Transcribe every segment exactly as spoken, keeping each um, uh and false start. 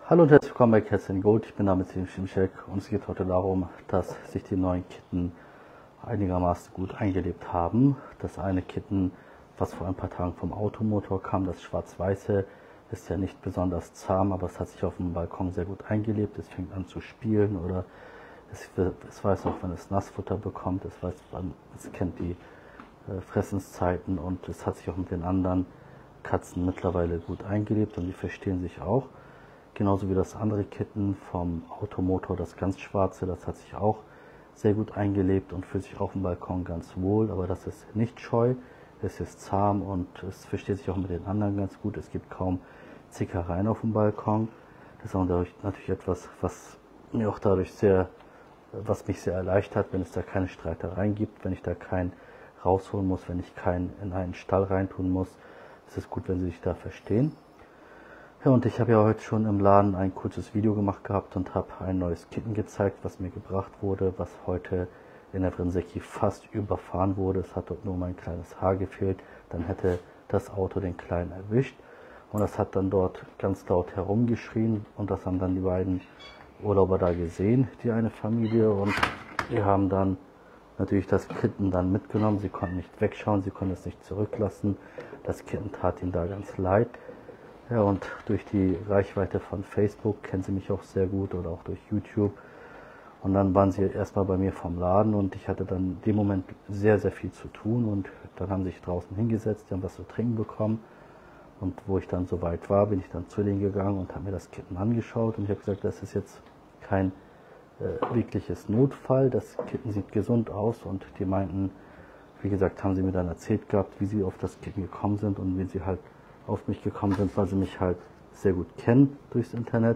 Hallo und herzlich willkommen bei Cats and Gold. Ich bin damit Schimschek und es geht heute darum, dass sich die neuen Kitten einigermaßen gut eingelebt haben. Das eine Kitten, was vor ein paar Tagen vom Automotor kam, das schwarz-weiße, ist ja nicht besonders zahm, aber es hat sich auf dem Balkon sehr gut eingelebt. Es fängt an zu spielen oder es, es weiß auch, wenn es Nassfutter bekommt. Es weiß, wann, es kennt die äh, Fressenszeiten und es hat sich auch mit den anderen Katzen mittlerweile gut eingelebt und die verstehen sich auch. Genauso wie das andere Kitten vom Automotor, das ganz schwarze, das hat sich auch sehr gut eingelebt und fühlt sich auf dem Balkon ganz wohl. Aber das ist nicht scheu, es ist zahm und es versteht sich auch mit den anderen ganz gut. Es gibt kaum Zickereien auf dem Balkon. Das ist auch natürlich etwas, was mir auch dadurch sehr, was mich sehr erleichtert, wenn es da keine Streitereien gibt, wenn ich da keinen rausholen muss, wenn ich keinen in einen Stall reintun muss. Es ist gut, wenn sie sich da verstehen. Ja, und ich habe ja heute schon im Laden ein kurzes Video gemacht gehabt und habe ein neues Kitten gezeigt, was mir gebracht wurde, was heute in der Brenzecki fast überfahren wurde. Es hat dort nur mein kleines Haar gefehlt, dann hätte das Auto den Kleinen erwischt. Und das hat dann dort ganz laut herumgeschrien und das haben dann die beiden Urlauber da gesehen, die eine Familie. Und wir haben dann natürlich das Kitten dann mitgenommen. Sie konnten nicht wegschauen, sie konnten es nicht zurücklassen. Das Kitten tat ihnen da ganz leid. Ja, und durch die Reichweite von Facebook kennen sie mich auch sehr gut oder auch durch YouTube. Und dann waren sie erstmal bei mir vom Laden und ich hatte dann in dem Moment sehr, sehr viel zu tun. Und dann haben sie sich draußen hingesetzt, die haben was zu trinken bekommen. Und wo ich dann so weit war, bin ich dann zu denen gegangen und habe mir das Kitten angeschaut. Und ich habe gesagt, das ist jetzt kein äh, wirkliches Notfall. Das Kitten sieht gesund aus. Und die meinten, wie gesagt, haben sie mir dann erzählt gehabt, wie sie auf das Kitten gekommen sind und wie sie halt auf mich gekommen sind, weil sie mich halt sehr gut kennen durchs Internet.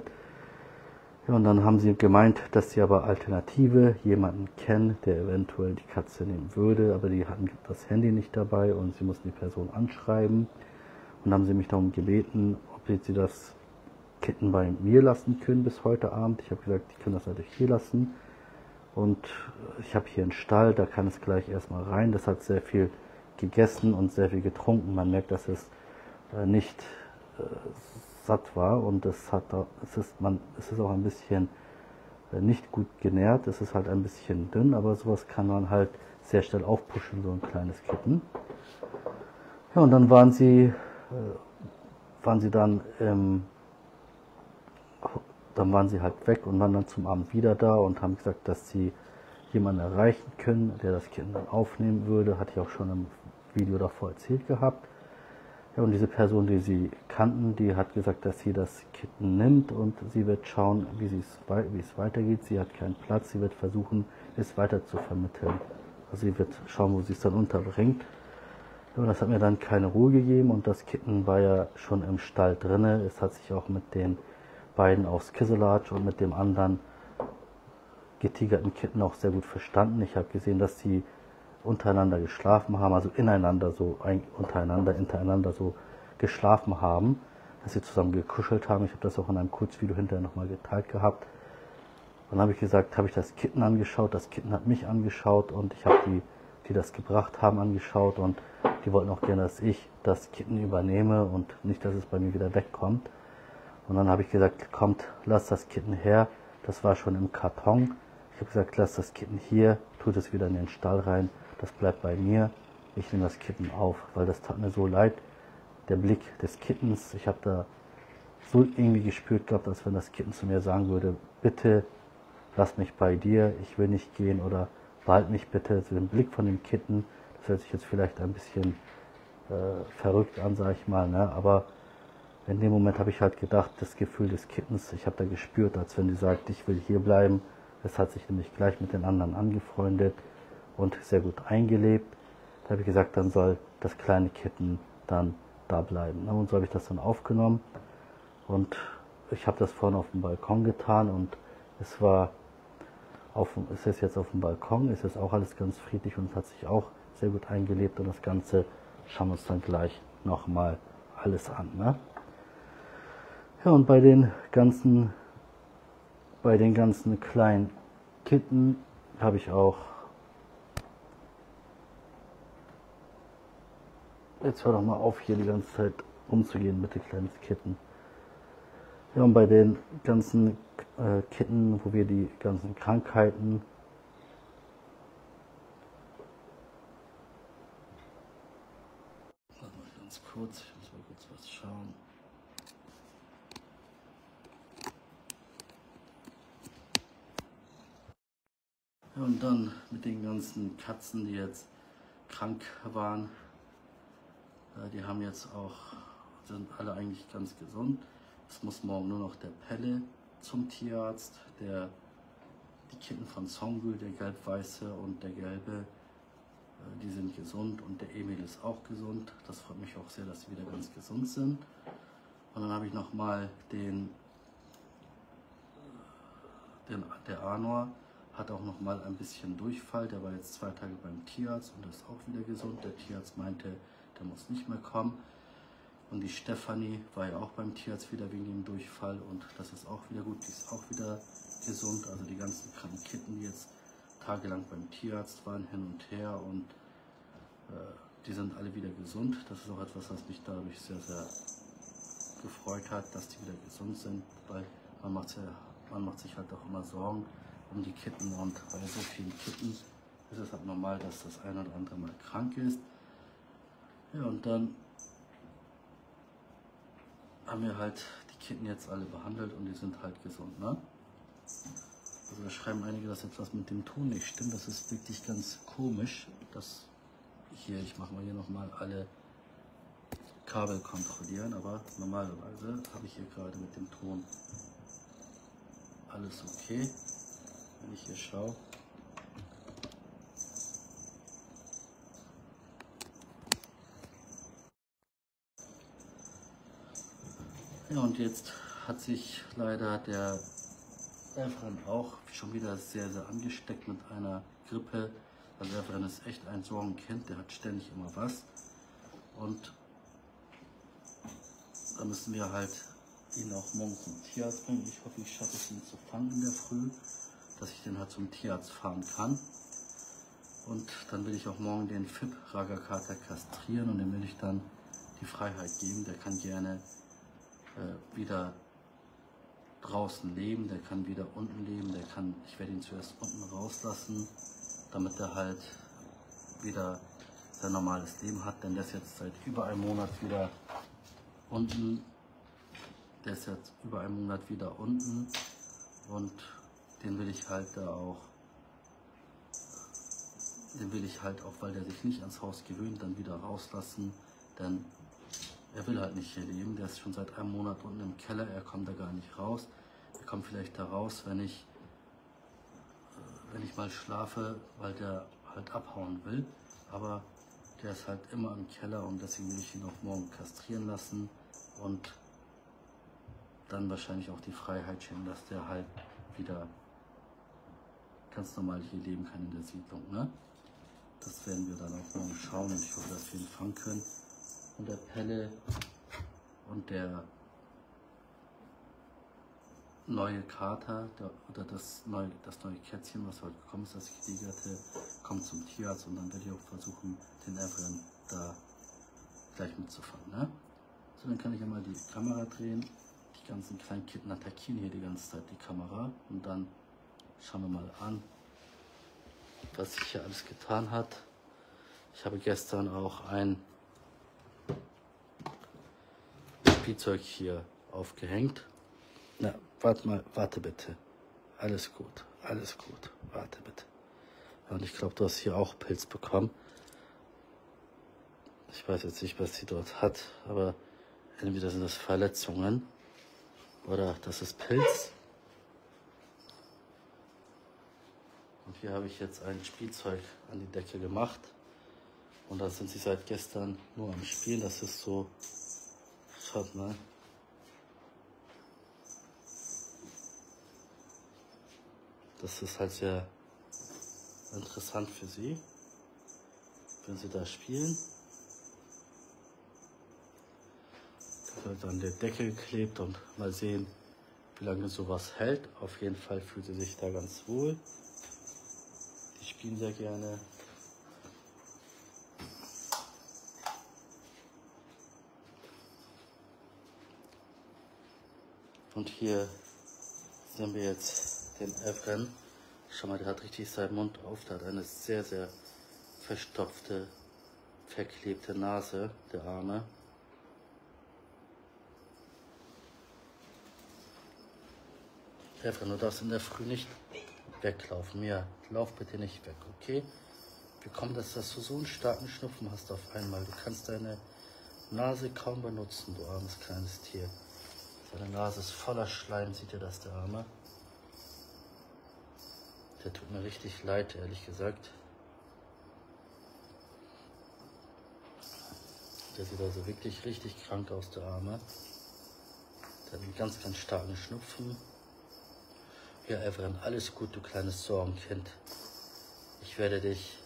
Ja, und dann haben sie gemeint, dass sie aber Alternative jemanden kennen, der eventuell die Katze nehmen würde, aber die hatten das Handy nicht dabei und sie mussten die Person anschreiben. Und haben sie mich darum gebeten, ob sie das Kitten bei mir lassen können bis heute Abend. Ich habe gesagt, die können das natürlich hier lassen. Und ich habe hier einen Stall, da kann es gleich erstmal rein. Das hat sehr viel gegessen und sehr viel getrunken. Man merkt, dass es nicht äh, satt war und es hat es ist man es ist auch ein bisschen äh, nicht gut genährt, es ist halt ein bisschen dünn, aber sowas kann man halt sehr schnell aufpushen, so ein kleines Kitten. Ja, und dann waren sie äh, waren sie dann ähm, dann waren sie halt weg und waren dann zum Abend wieder da und haben gesagt, dass sie jemanden erreichen können, der das Kitten dann aufnehmen würde. Hatte ich auch schon im Video davor erzählt gehabt. Ja, und diese Person, die sie kannten, die hat gesagt, dass sie das Kitten nimmt und sie wird schauen, wie, wie es weitergeht. Sie hat keinen Platz, sie wird versuchen, es weiter zu vermitteln. Also sie wird schauen, wo sie es dann unterbringt. Ja, und das hat mir dann keine Ruhe gegeben und das Kitten war ja schon im Stall drinne. Es hat sich auch mit den beiden aus Kisselatsch und mit dem anderen getigerten Kitten auch sehr gut verstanden. Ich habe gesehen, dass sie untereinander geschlafen haben, also ineinander so, ein, untereinander, hintereinander so geschlafen haben, dass sie zusammen gekuschelt haben. Ich habe das auch in einem Kurzvideo hinterher nochmal geteilt gehabt. Dann habe ich gesagt, habe ich das Kitten angeschaut, das Kitten hat mich angeschaut und ich habe die, die das gebracht haben, angeschaut und die wollten auch gerne, dass ich das Kitten übernehme und nicht, dass es bei mir wieder wegkommt. Und dann habe ich gesagt, kommt, lass das Kitten her. Das war schon im Karton. Ich habe gesagt, lass das Kitten hier, tut es wieder in den Stall rein. Das bleibt bei mir. Ich nehme das Kitten auf, weil das tat mir so leid. Der Blick des Kittens, ich habe da so irgendwie gespürt gehabt, als wenn das Kitten zu mir sagen würde, bitte lass mich bei dir, ich will nicht gehen oder behalt mich bitte. So den Blick von dem Kitten, das hört sich jetzt vielleicht ein bisschen äh, verrückt an, sage ich mal, ne? Aber in dem Moment habe ich halt gedacht, das Gefühl des Kittens, ich habe da gespürt, als wenn die sagt, ich will hier bleiben. Es hat sich nämlich gleich mit den anderen angefreundet und sehr gut eingelebt. Da habe ich gesagt, dann soll das kleine Kitten dann da bleiben. Und so habe ich das dann aufgenommen und ich habe das vorne auf dem Balkon getan und es war auf, es ist jetzt auf dem Balkon, es ist auch alles ganz friedlich und es hat sich auch sehr gut eingelebt und das Ganze schauen wir uns dann gleich nochmal alles an. Ne? Ja, und bei den ganzen, bei den ganzen kleinen Kitten habe ich auch, jetzt hör doch mal auf, hier die ganze Zeit rumzugehen, bitte, kleines Kitten. Ja, und bei den ganzen äh, Kitten, wo wir die ganzen Krankheiten warte mal ganz kurz, ich muss mal kurz was schauen. Ja, und dann mit den ganzen Katzen, die jetzt krank waren, äh, die haben jetzt auch, sind alle eigentlich ganz gesund. Es muss morgen nur noch der Pelle zum Tierarzt, der, die Kitten von Songül, der gelb-weiße und der gelbe, äh, die sind gesund und der Emil ist auch gesund. Das freut mich auch sehr, dass sie wieder ganz gesund sind. Und dann habe ich nochmal den, den, der Anor hat auch noch mal ein bisschen Durchfall. Der war jetzt zwei Tage beim Tierarzt und ist auch wieder gesund. Der Tierarzt meinte, der muss nicht mehr kommen. Und die Stefanie war ja auch beim Tierarzt wieder wegen dem Durchfall und das ist auch wieder gut. Die ist auch wieder gesund. Also die ganzen kranken Kitten, die jetzt tagelang beim Tierarzt waren, hin und her und äh, die sind alle wieder gesund. Das ist auch etwas, was mich dadurch sehr, sehr gefreut hat, dass die wieder gesund sind, weil man macht, ja, man macht sich halt auch immer Sorgen um die Kitten und bei so vielen Kitten ist es halt normal, dass das eine oder andere mal krank ist. Ja, und dann haben wir halt die Kitten jetzt alle behandelt und die sind halt gesund, ne? Also da schreiben einige, dass etwas mit dem Ton nicht stimmt. Das ist wirklich ganz komisch. Das hier, ich mache mal hier nochmal alle Kabel kontrollieren, aber normalerweise habe ich hier gerade mit dem Ton alles okay. Wenn ich hier schaue. Ja, und jetzt hat sich leider der Efren auch schon wieder sehr, sehr angesteckt mit einer Grippe. Also Efren ist echt ein Sorgenkind, der hat ständig immer was. Und da müssen wir halt ihn auch morgen zum Tierarzt bringen. Ich hoffe, ich schaffe es, ihn zu fangen in der Früh, dass ich den halt zum Tierarzt fahren kann. Und dann will ich auch morgen den F I P-Ragakater kastrieren und dem will ich dann die Freiheit geben. Der kann gerne äh, wieder draußen leben, der kann wieder unten leben, der kann, ich werde ihn zuerst unten rauslassen, damit er halt wieder sein normales Leben hat, denn der ist jetzt seit über einem Monat wieder unten, der ist jetzt über einen Monat wieder unten und den will ich halt da auch, den will ich halt auch, weil der sich nicht ans Haus gewöhnt, dann wieder rauslassen, denn er will halt nicht hier leben, der ist schon seit einem Monat unten im Keller, er kommt da gar nicht raus. Er kommt vielleicht da raus, wenn ich, wenn ich mal schlafe, weil der halt abhauen will. Aber der ist halt immer im Keller und deswegen will ich ihn auch morgen kastrieren lassen und dann wahrscheinlich auch die Freiheit schenken, dass der halt wieder ganz normal hier leben kann in der Siedlung. Ne? Das werden wir dann auch morgen schauen und ich hoffe, dass wir ihn fangen können. Und der Pelle und der neue Kater der, oder das neue, das neue Kätzchen, was heute gekommen ist, das Gelegerte, kommt zum Tierarzt und dann werde ich auch versuchen, den Efren da gleich mitzufangen. Ne? So, dann kann ich ja mal die Kamera drehen. Die ganzen kleinen Kitten attackieren hier die ganze Zeit die Kamera und dann schauen wir mal an, was sich hier alles getan hat. Ich habe gestern auch ein Spielzeug hier aufgehängt. Na, warte mal, warte bitte. Alles gut, alles gut, warte bitte. Und ich glaube, du hast hier auch Pilz bekommen. Ich weiß jetzt nicht, was sie dort hat, aber entweder sind das Verletzungen oder das ist Pilz. Und hier habe ich jetzt ein Spielzeug an die Decke gemacht. Und da sind sie seit gestern nur am Spielen. Das ist so, schaut mal. Das ist halt sehr interessant für sie, wenn sie da spielen. Das wird an der Decke geklebt und mal sehen, wie lange sowas hält. Auf jeden Fall fühlt sie sich da ganz wohl. Die spielen sehr gerne. Und hier sehen wir jetzt den Evren. Schau mal, der hat richtig seinen Mund auf. Der hat eine sehr, sehr verstopfte, verklebte Nase, der Arme. Evren, du darfst in der Früh nicht weglaufen. Ja, lauf bitte nicht weg, okay? Wie kommt es, dass du so einen starken Schnupfen hast auf einmal? Du kannst deine Nase kaum benutzen, du armes kleines Tier. Seine Nase ist voller Schleim, sieht ihr das, der Arme? Der tut mir richtig leid, ehrlich gesagt. Der sieht also wirklich richtig krank aus, der Arme. Der hat einen ganz, ganz starken Schnupfen. Ja, Evren, alles gut, du kleines Sorgenkind. Ich werde dich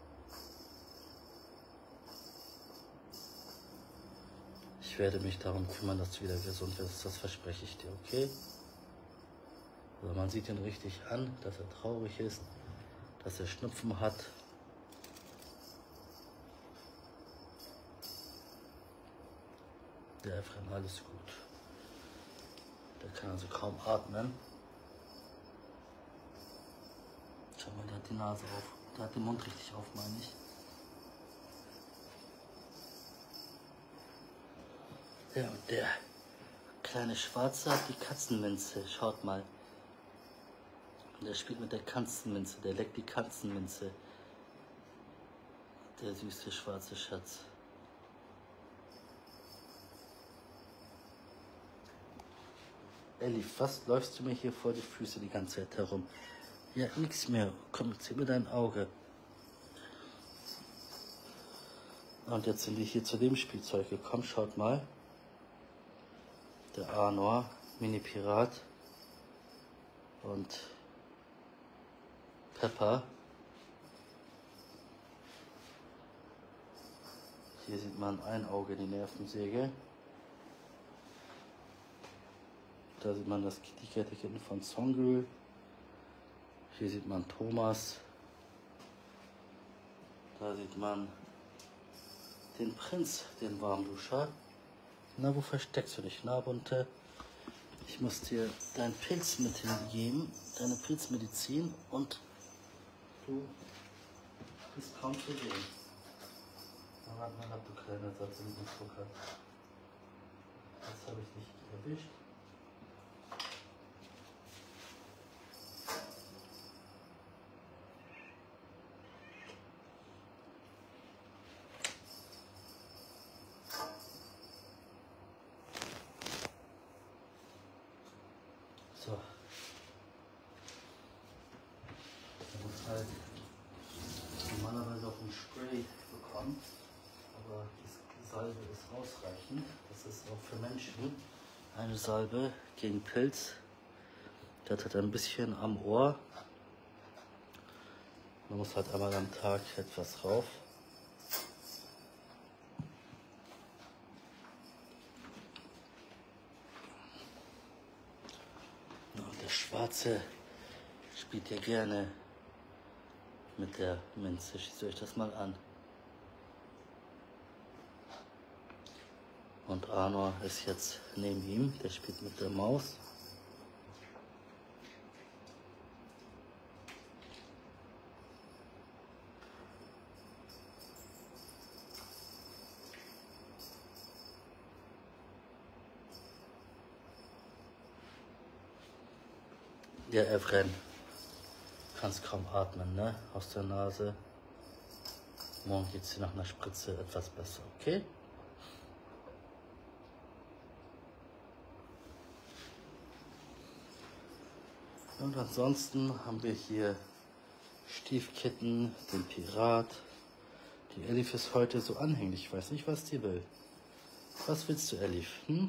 Ich werde mich darum kümmern, dass du wieder gesund wirst. Das verspreche ich dir, okay? Also man sieht ihn richtig an, dass er traurig ist, dass er Schnupfen hat. Der Evren, alles gut. Der kann also kaum atmen. Schau mal, der hat die Nase auf. Der hat den Mund richtig auf, meine ich. Ja, und der kleine Schwarze hat die Katzenminze. Schaut mal. Der spielt mit der Katzenminze. Der leckt die Katzenminze. Der süße schwarze Schatz. Elif, was läufst du mir hier vor die Füße die ganze Zeit herum? Ja, nix mehr. Komm, zieh mir dein Auge. Und jetzt sind wir hier zu dem Spielzeug gekommen. Schaut mal. Der Arnor, Mini-Pirat und Pepper. Hier sieht man ein Auge, die Nervensäge. Da sieht man das Kitty-Kitten von Songül. Hier sieht man Thomas. Da sieht man den Prinz, den Warmduscher. Na, wo versteckst du dich? Na, Bunte? Ich muss dir dein Pilz mit hingeben, deine Pilzmedizin, und du bist kaum zu sehen. Na, warte mal ab, du kleiner Satz im Zucker. Jetzt habe ich dich erwischt. So. Ich muss halt normalerweise auch ein Spray bekommen, aber die Salbe ist ausreichend. Das ist auch für Menschen eine Salbe gegen Pilz. Das hat ein bisschen am Ohr. Man muss halt einmal am Tag etwas rauf. Der Schwarze spielt ja gerne mit der Minze. Schaut euch das mal an. Und Arnor ist jetzt neben ihm. Der spielt mit der Maus. Ja, Evren, kannst kaum atmen, ne? Aus der Nase. Morgen geht es dir nach einer Spritze etwas besser, okay? Und ansonsten haben wir hier Stiefkitten, den Pirat. Die Elif ist heute so anhänglich, ich weiß nicht, was die will. Was willst du, Elif? Hm?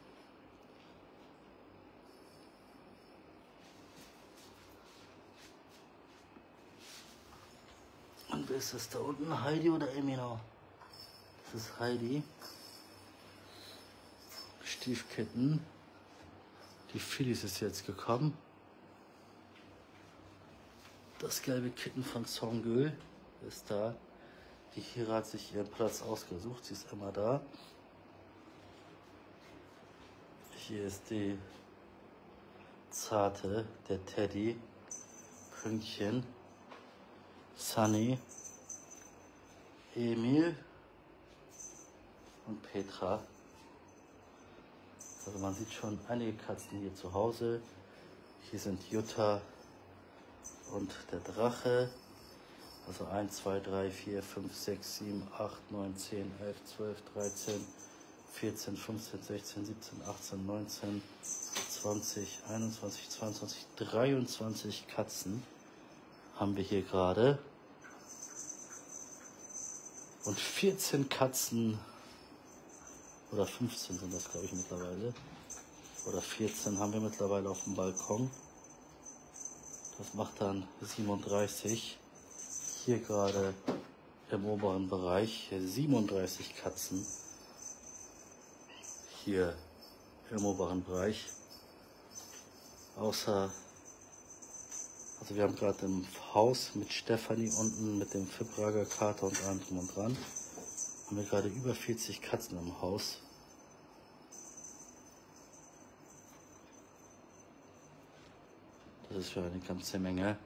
Und wer ist das da unten? Heidi oder Emino? Das ist Heidi. Stiefkitten. Die Phyllis ist jetzt gekommen. Das gelbe Kitten von Songül ist da. Die Hira hat sich ihren Platz ausgesucht. Sie ist immer da. Hier ist die Zarte, der Teddy, Pünktchen, Sunny, Emil und Petra. Also man sieht schon einige Katzen hier zu Hause. Hier sind Jutta und der Drache. Also eins, zwei, drei, vier, fünf, sechs, sieben, acht, neun, zehn, elf, zwölf, dreizehn, vierzehn, fünfzehn, sechzehn, siebzehn, achtzehn, neunzehn, zwanzig, einundzwanzig, zweiundzwanzig, dreiundzwanzig Katzen haben wir hier gerade. Und vierzehn Katzen, oder fünfzehn sind das, glaube ich, mittlerweile. Oder vierzehn haben wir mittlerweile auf dem Balkon. Das macht dann siebenunddreißig. Hier gerade im oberen Bereich siebenunddreißig Katzen. Hier im oberen Bereich. Außer, also wir haben gerade im Haus mit Stefanie unten, mit dem Fibrager Kater und allem drum und dran, haben wir gerade über vierzig Katzen im Haus. Das ist für eine ganze Menge.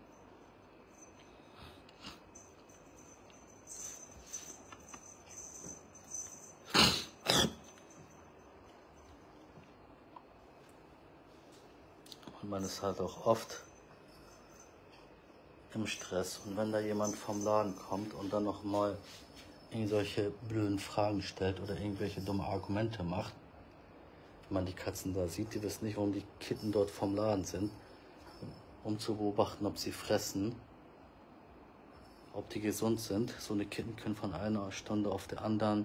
Und man ist halt auch oft im Stress. Und wenn da jemand vom Laden kommt und dann noch mal irgendwelche blöden Fragen stellt oder irgendwelche dumme Argumente macht, wenn man die Katzen da sieht, die wissen nicht, warum die Kitten dort vom Laden sind, um zu beobachten, ob sie fressen, ob die gesund sind. So eine Kitten können von einer Stunde auf der anderen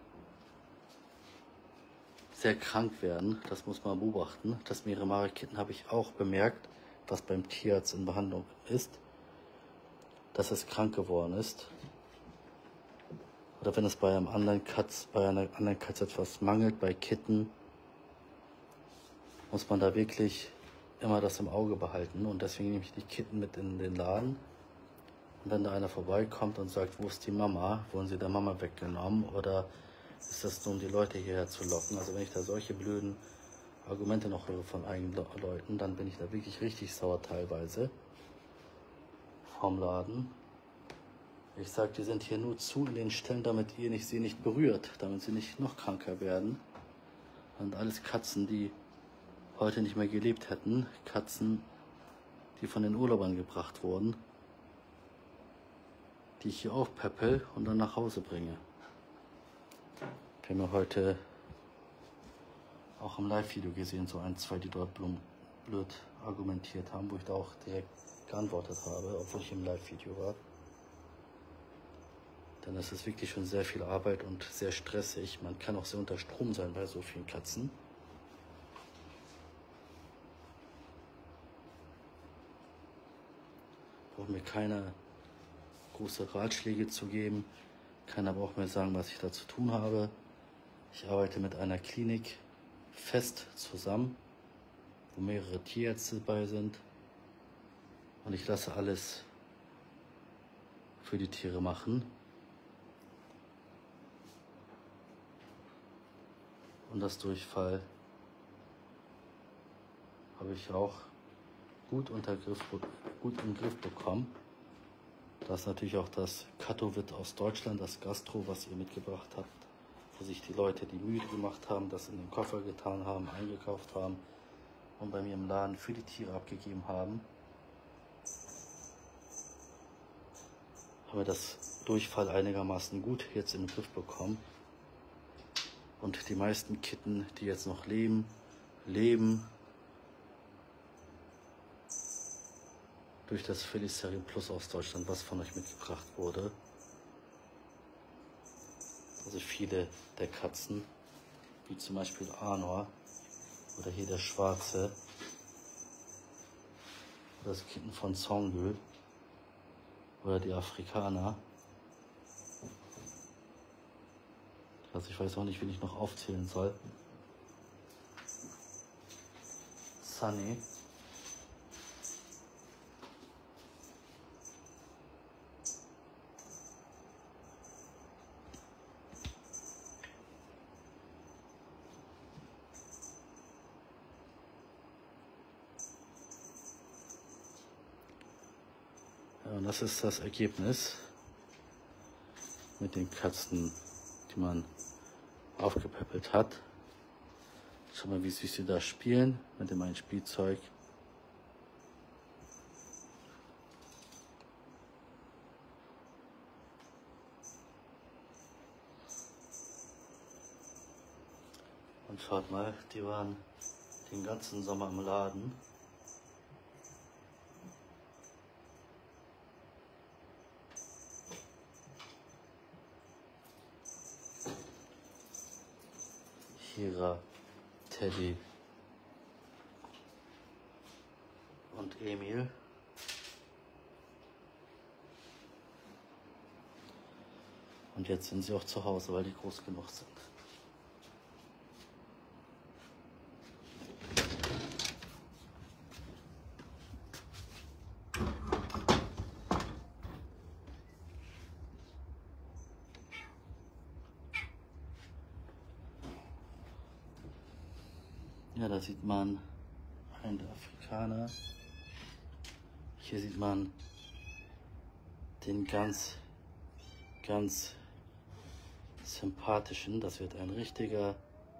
sehr krank werden. Das muss man beobachten. Das Miramare-Kitten habe ich auch bemerkt, was beim Tierarzt in Behandlung ist, dass es krank geworden ist. Oder wenn es bei einem anderen Katz, bei einer anderen Katze etwas mangelt, bei Kitten, muss man da wirklich immer das im Auge behalten. Und deswegen nehme ich die Kitten mit in den Laden. Und wenn da einer vorbeikommt und sagt, wo ist die Mama? Wurden sie der Mama weggenommen? Oder ist das nur, um die Leute hierher zu locken? Also wenn ich da solche blöden Argumente noch höre von eigenen Leuten, dann bin ich da wirklich richtig sauer teilweise vom Laden. Ich sage, die sind hier nur zu in den Stellen, damit ihr nicht, sie nicht berührt, damit sie nicht noch kranker werden. Und alles Katzen, die heute nicht mehr gelebt hätten. Katzen, die von den Urlaubern gebracht wurden, die ich hier aufpäppel und dann nach Hause bringe. Wir haben ja heute auch im Live-Video gesehen, so ein, zwei, die dort blöd argumentiert haben, wo ich da auch direkt geantwortet habe, obwohl ich im Live-Video war. Denn es ist wirklich schon sehr viel Arbeit und sehr stressig. Man kann auch sehr unter Strom sein bei so vielen Katzen. Braucht mir keiner große Ratschläge zu geben. Keiner braucht mir sagen, was ich da zu tun habe. Ich arbeite mit einer Klinik fest zusammen, wo mehrere Tierärzte dabei sind. Und ich lasse alles für die Tiere machen. Und das Durchfall habe ich auch gut, unter Griff, gut im Griff bekommen. Das ist natürlich auch das Kattowit aus Deutschland, das Gastro, was ihr mitgebracht habt, wo sich die Leute, die Mühe gemacht haben, das in den Koffer getan haben, eingekauft haben und bei mir im Laden für die Tiere abgegeben haben, haben wir das Durchfall einigermaßen gut jetzt in den Griff bekommen. Und die meisten Kitten, die jetzt noch leben, leben durch das Felicerin Plus aus Deutschland, was von euch mitgebracht wurde. Also viele der Katzen, wie zum Beispiel Anor oder hier der Schwarze oder das Kitten von Zongül oder die Afrikaner. Also ich weiß auch nicht, wen ich noch aufzählen soll. Sunny. und das ist das Ergebnis mit den Katzen, die man aufgepäppelt hat. Schau mal, wie süß sie da spielen mit dem einen Spielzeug. Und schaut mal, die waren den ganzen Sommer im Laden. Kira, Teddy und Emil. Und jetzt sind sie auch zu Hause, weil die groß genug sind. Ja, da sieht man einen Afrikaner. Hier sieht man den ganz, ganz sympathischen. Das wird ein richtiger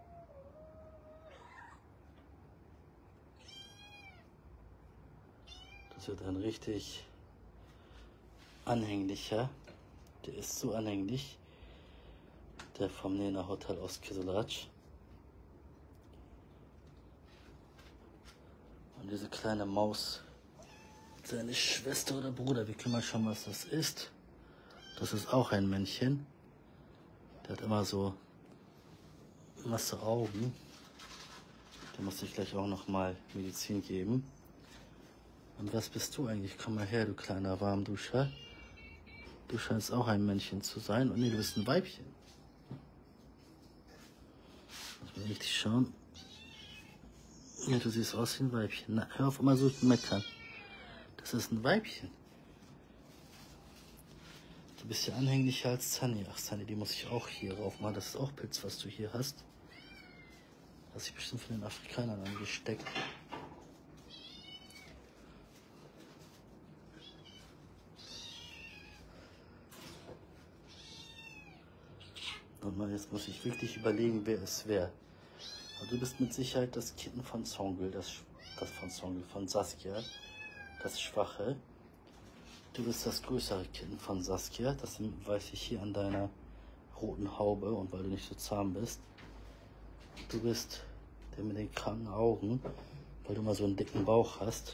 Das wird ein richtig anhänglicher. Der ist so anhänglich. Der vom Nena Hotel aus Kizilaj. Und diese kleine Maus, seine Schwester oder Bruder, wir können mal schauen, was das ist. Das ist auch ein Männchen. Der hat immer so nasse Augen. Der muss sich gleich auch noch mal Medizin geben. Und was bist du eigentlich? Komm mal her, du kleiner Warmduscher. Du scheinst auch ein Männchen zu sein. Und nee, du bist ein Weibchen. Muss mal richtig schauen. Ja, du siehst aus wie ein Weibchen. Na, hör auf, immer so zu meckern. Das ist ein Weibchen. Du bist ja anhänglicher als Sunny. Ach, Sunny, die muss ich auch hier rauf machen. Das ist auch Pilz, was du hier hast. Das ist bestimmt von den Afrikanern angesteckt. Und mal, jetzt muss ich wirklich überlegen, wer es wäre. Du bist mit Sicherheit das Kitten von Songül, das, das von Songül, von Saskia, das Schwache. Du bist das größere Kitten von Saskia, das weiß ich hier an deiner roten Haube und weil du nicht so zahm bist. Du bist der mit den kranken Augen, weil du mal so einen dicken Bauch hast.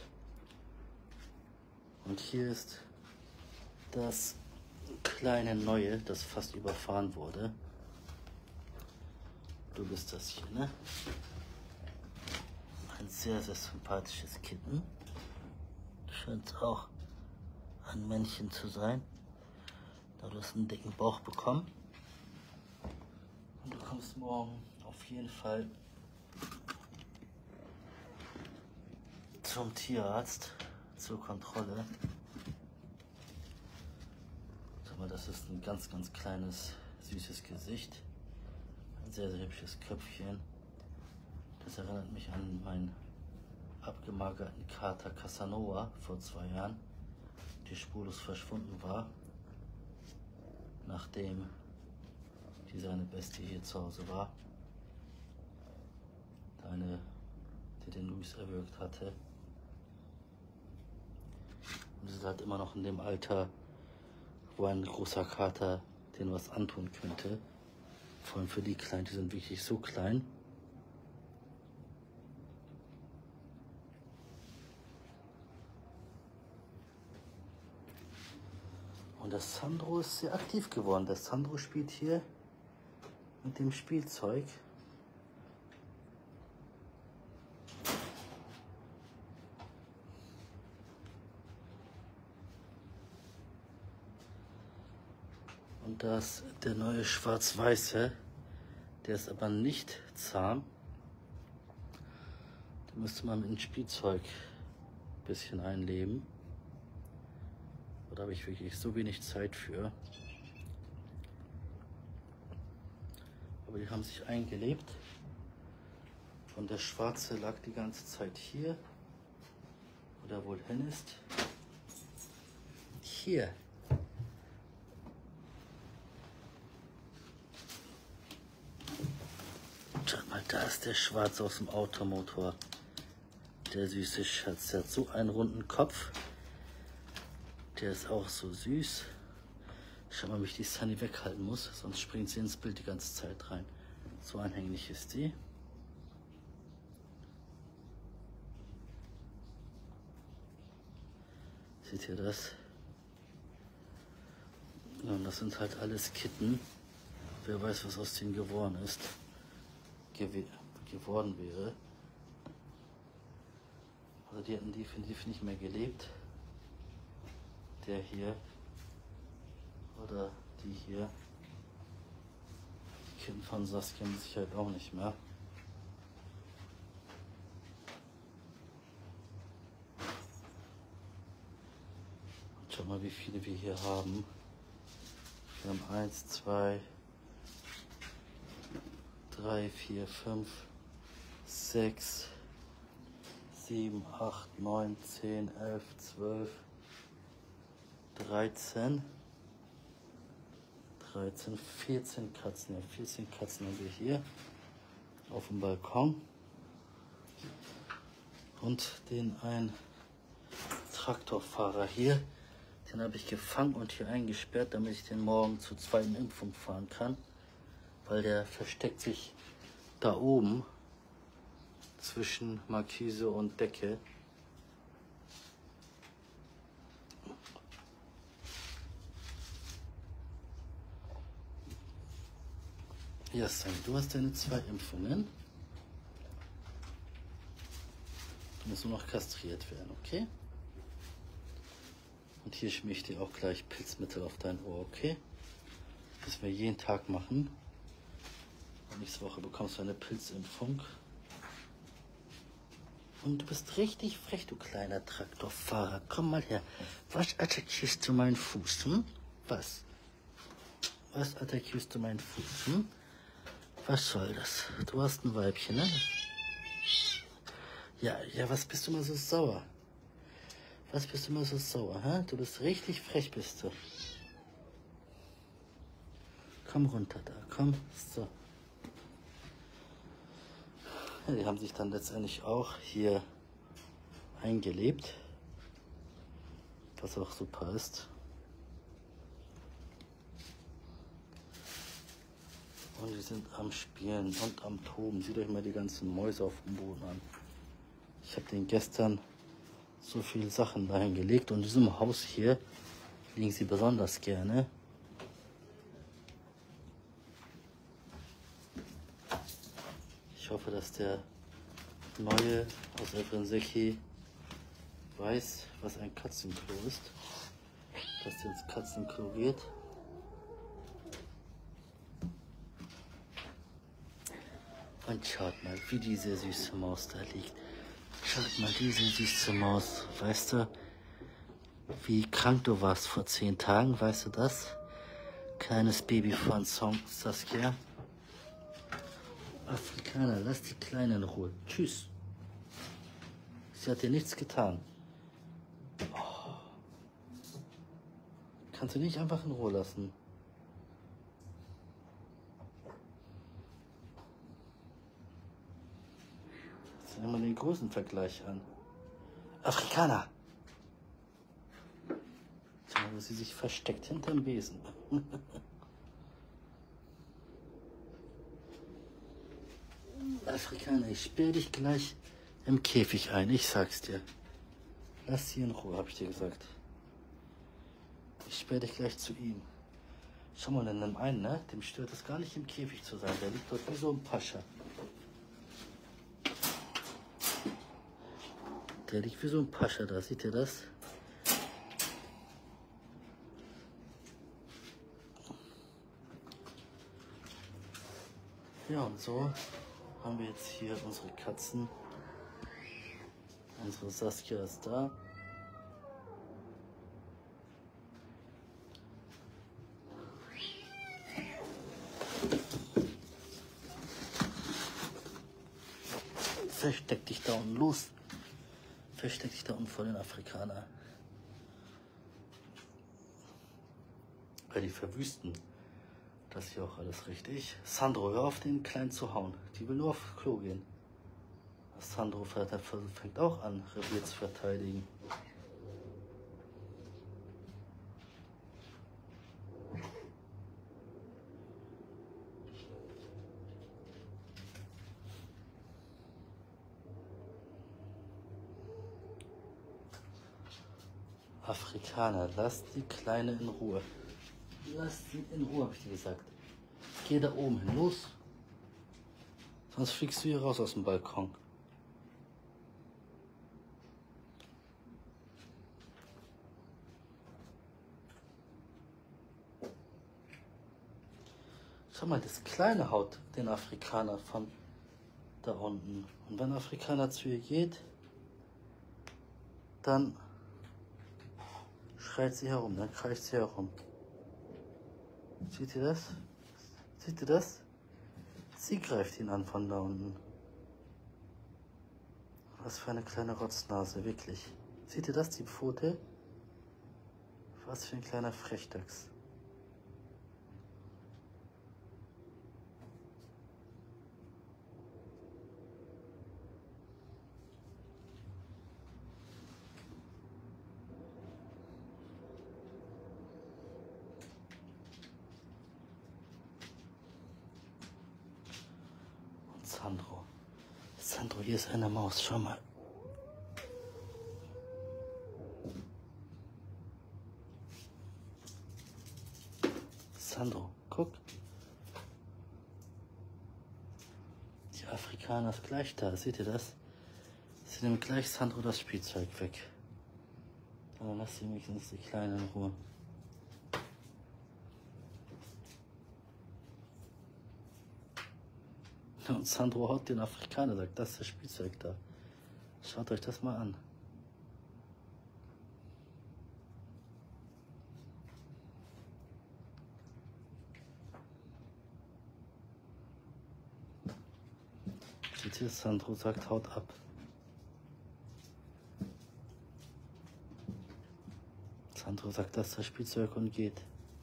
Und hier ist das kleine Neue, das fast überfahren wurde. Du bist das hier, ne? Ein sehr, sehr sympathisches Kitten. Du scheinst auch ein Männchen zu sein, da du hast einen dicken Bauch bekommen. Und du kommst morgen auf jeden Fall zum Tierarzt, zur Kontrolle. Sag mal, das ist ein ganz, ganz kleines, süßes Gesicht. Ein sehr, sehr hübsches Köpfchen. Das erinnert mich an meinen abgemagerten Kater Casanova vor zwei Jahren, die spurlos verschwunden war, nachdem die seine Bestie hier zu Hause war. Eine, die den Luis erwürgt hatte. Und sie ist halt immer noch in dem Alter, wo ein großer Kater denen was antun könnte. Vor allem für die Kleinen, die sind wirklich so klein. Und der Sandro ist sehr aktiv geworden. Der Sandro spielt hier mit dem Spielzeug. Und das der neue Schwarz-Weiße, der ist aber nicht zahm. Da müsste man mit dem Spielzeug ein bisschen einleben. Da habe ich wirklich so wenig Zeit für. Aber die haben sich eingelebt. Und der Schwarze lag die ganze Zeit hier, wo der wohl hin ist. Hier. Schau mal, da ist der Schwarz aus dem Automotor. Der süße Schatz. Der hat so einen runden Kopf. Der ist auch so süß. Schau mal, wie ich die Sunny weghalten muss, sonst springt sie ins Bild die ganze Zeit rein. So anhänglich ist die. Seht ihr das? Ja, und das sind halt alles Kitten. Wer weiß, was aus denen geworden ist. Gew geworden wäre. Also die hätten definitiv nicht mehr gelebt. Der hier. Oder die hier. Die Kitten von Saskia mit Sicherheit auch nicht mehr. Und schau mal, wie viele wir hier haben. Wir haben eins, zwei, drei, vier, fünf, sechs, sieben, acht, neun, zehn, elf, zwölf, dreizehn. dreizehn, vierzehn Katzen. Ja, vierzehn Katzen haben wir hier auf dem Balkon. Und den ein Traktorfahrer hier, den habe ich gefangen und hier eingesperrt, damit ich den morgen zur zweiten Impfung fahren kann. Weil der versteckt sich da oben zwischen Markise und Decke. Ja, Sam, du hast deine zwei Impfungen. Du musst nur noch kastriert werden, okay? Und hier schmier ich dir auch gleich Pilzmittel auf dein Ohr, okay? Das wir jeden Tag machen. Und nächste Woche bekommst du eine Pilzimpfung. Und du bist richtig frech, du kleiner Traktorfahrer. Komm mal her. Was attackierst du meinen Fuß, hm? Was? Was attackierst du meinen Fuß, hm? Was soll das? Du hast ein Weibchen, ne? Ja, ja, was bist du mal so sauer? Was bist du mal so sauer, hä? Du bist richtig frech, bist du. Komm runter da, komm. So. Ja, die haben sich dann letztendlich auch hier eingelebt. Was auch super ist. Und die sind am Spielen und am Toben. Seht euch mal die ganzen Mäuse auf dem Boden an. Ich habe denen gestern so viele Sachen dahin gelegt. Und in diesem Haus hier liegen sie besonders gerne. Ich hoffe, dass der Neue aus Elfrinseki weiß, was ein Katzenklo ist. Dass der ins Katzenklo geht. Und schaut mal, wie diese süße Maus da liegt. Schaut mal, diese süße Maus. Weißt du, wie krank du warst vor zehn Tagen? Weißt du das? Kleines Baby von Song Saskia. Afrikaner, lass die Kleine in Ruhe. Tschüss. Sie hat dir nichts getan. Oh. Kannst du nicht einfach in Ruhe lassen? Nehmen wir den Größenvergleich an. Afrikaner! Schau mal, wo sie sich versteckt hinterm Besen. Afrikaner, ich sperre dich gleich im Käfig ein, ich sag's dir. Lass sie in Ruhe, hab ich dir gesagt. Ich sperre dich gleich zu ihm. Schau mal, in dem einen, ne? Dem stört es gar nicht im Käfig zu sein. Der liegt dort wie so ein Pascha. Der liegt wie so ein Pascha da, seht ihr das? Ja, und so haben wir jetzt hier unsere Katzen. Unsere Saskia ist da. Versteck dich da unten, los! Versteck dich da unten vor den Afrikaner. weil die verwüsten das hier auch alles richtig. Sandro, hör auf, den Kleinen zu hauen. Die will nur auf Klo gehen. Sandro fängt auch an, Revier zu verteidigen. Afrikaner, lass die Kleine in Ruhe. Lass sie in Ruhe, habe ich dir gesagt. Geh da oben hin, los. Sonst fliegst du hier raus aus dem Balkon. Schau mal, das Kleine haut den Afrikaner von da unten. Und wenn ein Afrikaner zu ihr geht, dann schreit sie herum, dann kreischt sie herum. Seht ihr das? Seht ihr das? Sie greift ihn an von da unten. Was für eine kleine Rotznase, wirklich. Seht ihr das, die Pfote? Was für ein kleiner Frechdachs. Sandro. Sandro, hier ist eine Maus, schau mal. Sandro, guck. Die Afrikaner ist gleich da, seht ihr das? Sie nehmen gleich Sandro das Spielzeug weg. Dann lasst ihr wenigstens die Kleine in Ruhe. Und Sandro haut den Afrikaner, sagt, das ist das Spielzeug da. Schaut euch das mal an. Seht ihr, Sandro sagt, haut ab. Sandro sagt, das ist das Spielzeug und geht.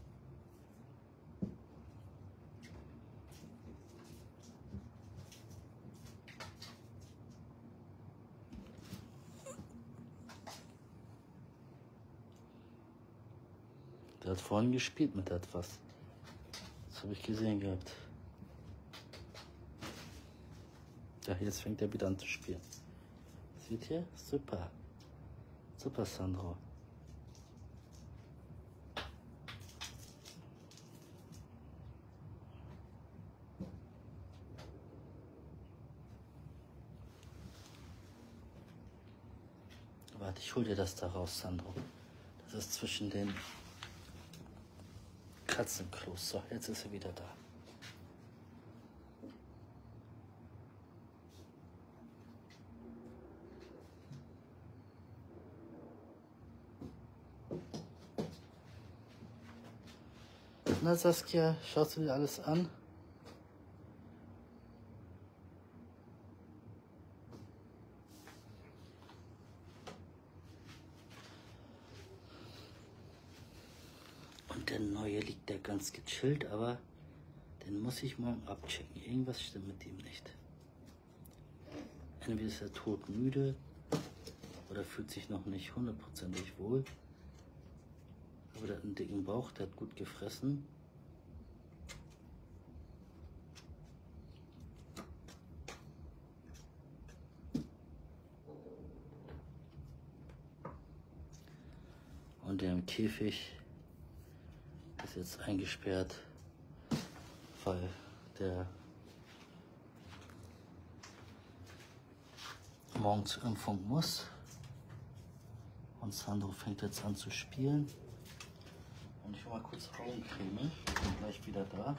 Der hat vorhin gespielt mit etwas. Das habe ich gesehen gehabt. Ja, jetzt fängt er wieder an zu spielen. Seht ihr? Super. Super, Sandro. Warte, ich hol dir das da raus, Sandro. Das ist zwischen den Katzenklos. So, jetzt ist er wieder da. Na, Saskia, schaust du dir alles an? Und der Neue liegt da ganz gechillt, aber den muss ich morgen abchecken. Irgendwas stimmt mit ihm nicht. Entweder ist er todmüde oder fühlt sich noch nicht hundertprozentig wohl. Aber der hat einen dicken Bauch, der hat gut gefressen. Und der im Käfig ist jetzt eingesperrt, weil der morgen zur Impfung muss. Und Sandro fängt jetzt an zu spielen. Und ich hole mal kurz Augencreme. Ich bin gleich wieder da.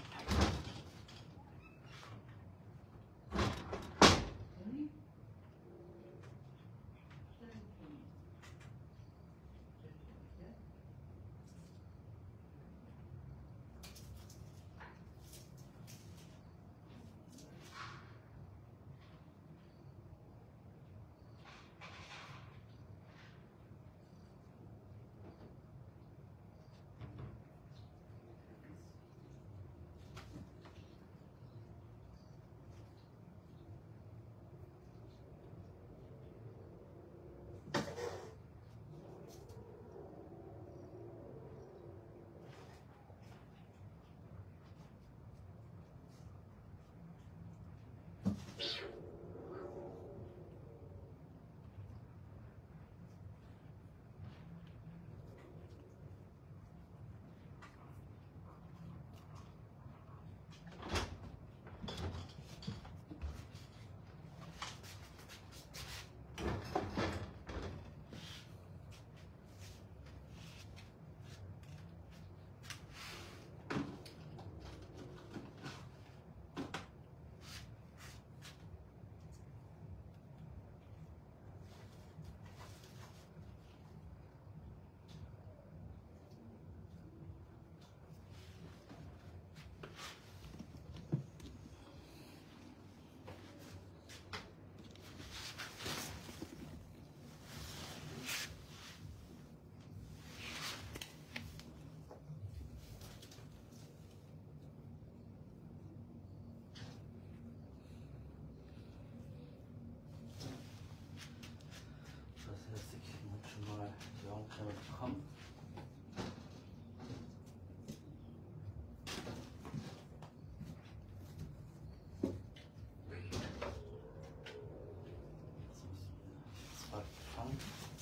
an.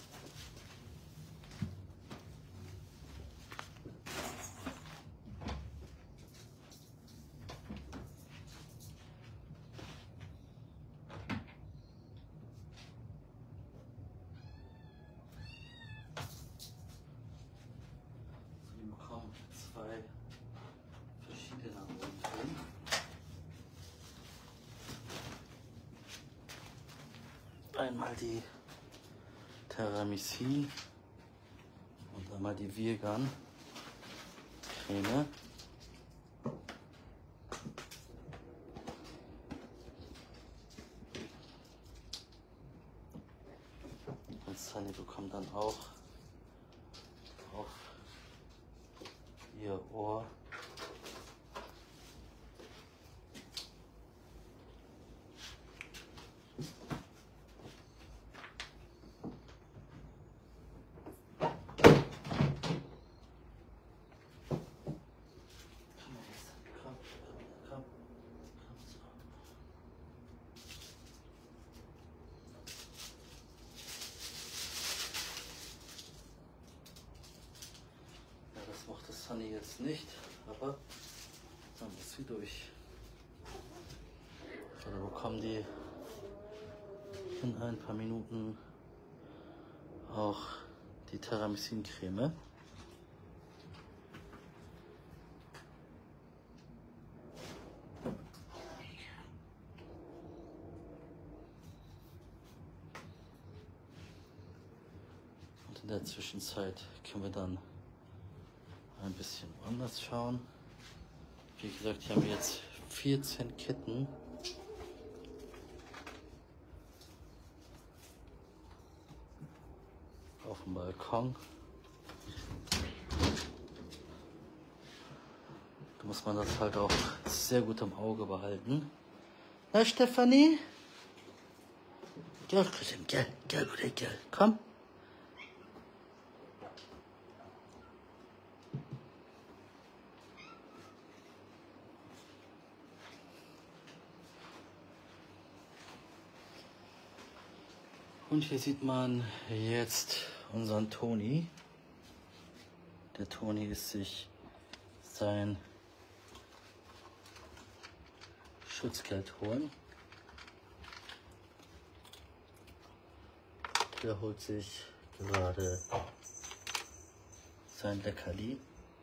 Sie bekommen zwei verschiedene Rundtöne. Einmal die Terramycin und einmal die Vegan Creme. Und Sunny bekommt dann auch auf ihr Ohr mochte Sunny jetzt nicht, aber dann ist sie durch. So, dann bekommen die in ein paar Minuten auch die Terramycin-Creme. Und in der Zwischenzeit können wir dann ein bisschen anders schauen. Wie gesagt, hier haben wir jetzt vierzehn Kitten. Auf dem Balkon. Da muss man das halt auch sehr gut im Auge behalten. Na, Stefanie? Gell, gell, gell, gell, gell. Komm. Und hier sieht man jetzt unseren Toni. Der Toni ist sich sein Schutzgeld holen. Der holt sich gerade sein Leckerli.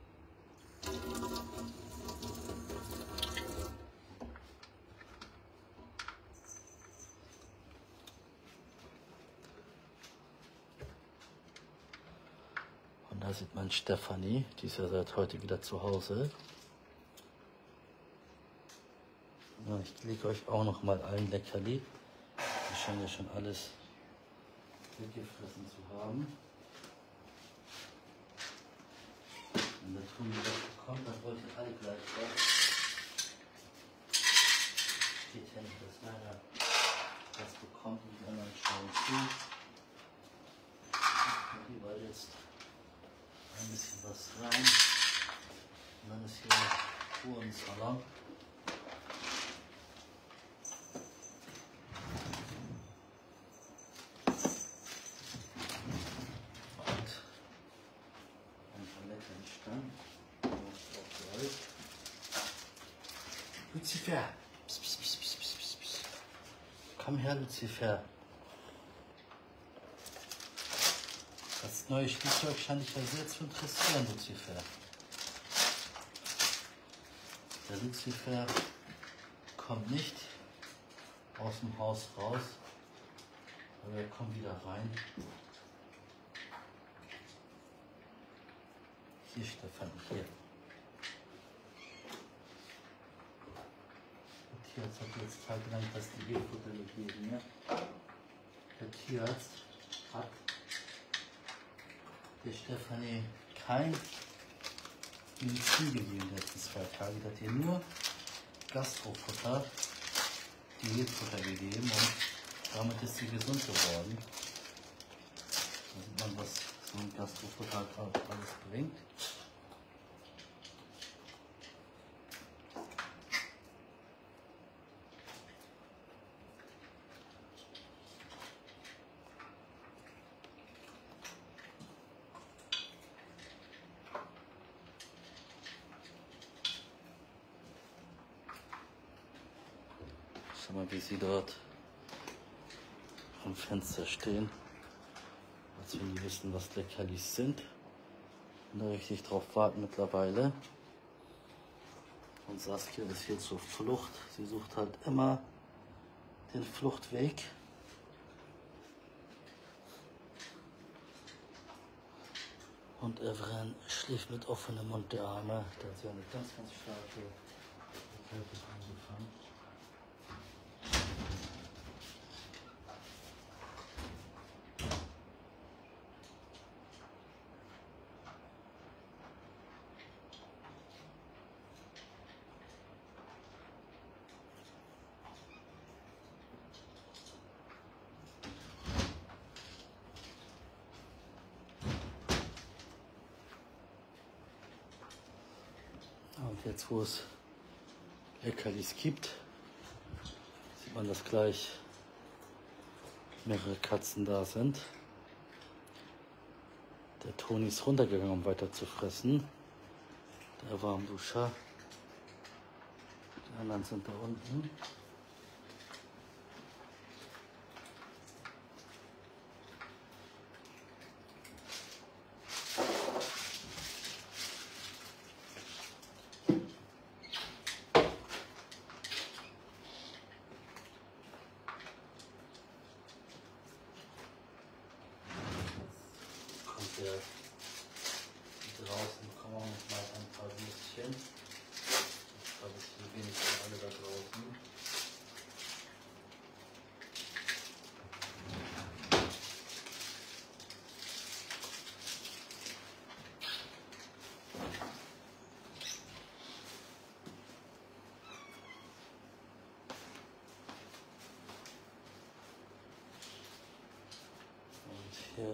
Da sieht man Stefanie, die ist ja seit heute wieder zu Hause. Ja, ich lege euch auch noch mal ein Leckerli. Die scheinen ja schon alles weggefressen zu haben. Wenn der Toni das bekommt, dann wollt ihr alle gleich was. Steht ja nicht, dass einer das bekommt und die anderen schauen zu. Ich überall jetzt ein bisschen was rein und dann ist hier Ruhe im Salon. Und ein paar Lettern stand. Lucifer! Psst, psst, psst, psst, psst, psst, psst. Komm her, Lucifer! Das neue Spielzeug scheint dich ja sehr zu interessieren, Lucifer. Der Lucifer kommt nicht aus dem Haus raus, aber er kommt wieder rein. Hier, Stefan, hier. Der Tierarzt hat jetzt tagelang das Diätfutter gegeben. Ja? Der Tierarzt hat der Stefanie kein Medizin gegeben die letzten zwei Tage. Die hat hier nur Gastrofutter, Diätfutter gegeben und damit ist sie gesund geworden. Da sieht man, was so ein Gastrofutter halt alles bringt. Schau mal, wie sie dort am Fenster stehen, als wenn die wissen, was Leckerlis sind und da richtig drauf warten mittlerweile. Und Saskia ist hier zur Flucht. Sie sucht halt immer den Fluchtweg. Und Evren schläft mit offenem Mund der Arme. Da hat sie eine ganz, ganz starke Erkältung angefangen. Und jetzt, wo es Leckerlis gibt, sieht man, dass gleich mehrere Katzen da sind. Der Toni ist runtergegangen, um weiter zu fressen. Der Warmduscher. Die anderen sind da unten. Der draußen bekommen wir noch mal ein paar Würstchen. Ich glaube, es sind wenigstens alle da draußen. Und hier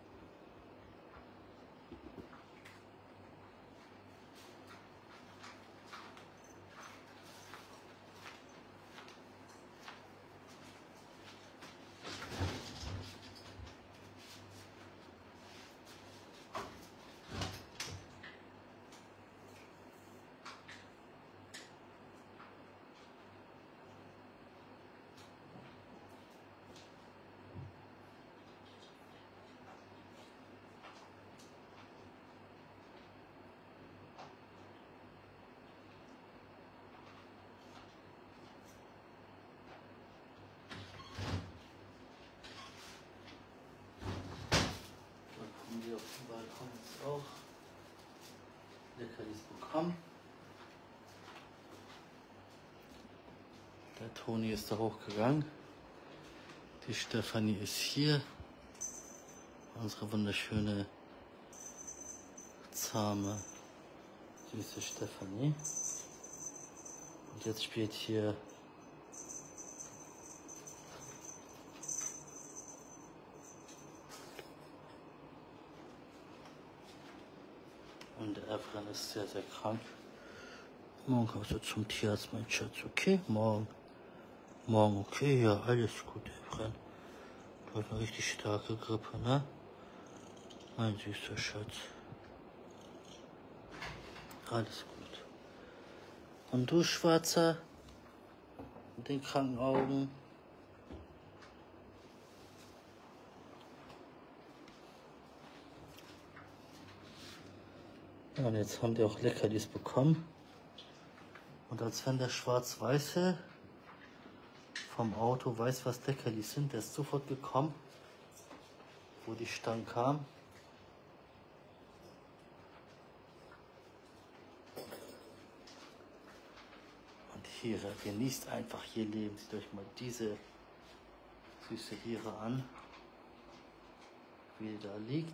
wir auf dem Balkon jetzt auch Leckerlis bekommen. Der Toni ist da hochgegangen. Die Stefanie ist hier. Unsere wunderschöne, zahme, süße Stefanie. Und jetzt spielt hier und der Evren ist sehr, sehr krank. Morgen kommst du zum Tierarzt, mein Schatz, okay? Morgen. Morgen, okay? Ja, alles gut, Evren. Du hast eine richtig starke Grippe, ne? Mein süßer Schatz. Alles gut. Und du, Schwarzer? Mit den kranken Augen? Ja, und jetzt haben die auch Leckerlis bekommen. Und als wenn der Schwarz-Weiße vom Auto weiß, was Leckerlis sind, der ist sofort gekommen, wo die Stange kam. Und hier, genießt einfach hier Leben. Seht euch mal diese süße Hiere an, wie die da liegt.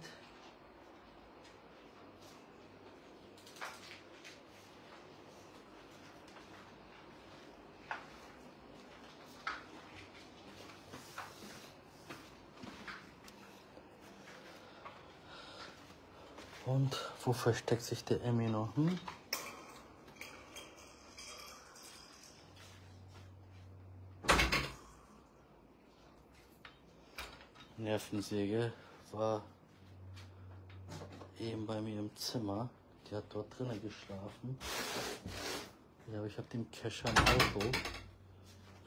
Und wo versteckt sich der Emmy noch? Hm? Nervensäge war eben bei mir im Zimmer. Die hat dort drinnen geschlafen. Ja, aber ich habe den Kescher im Auto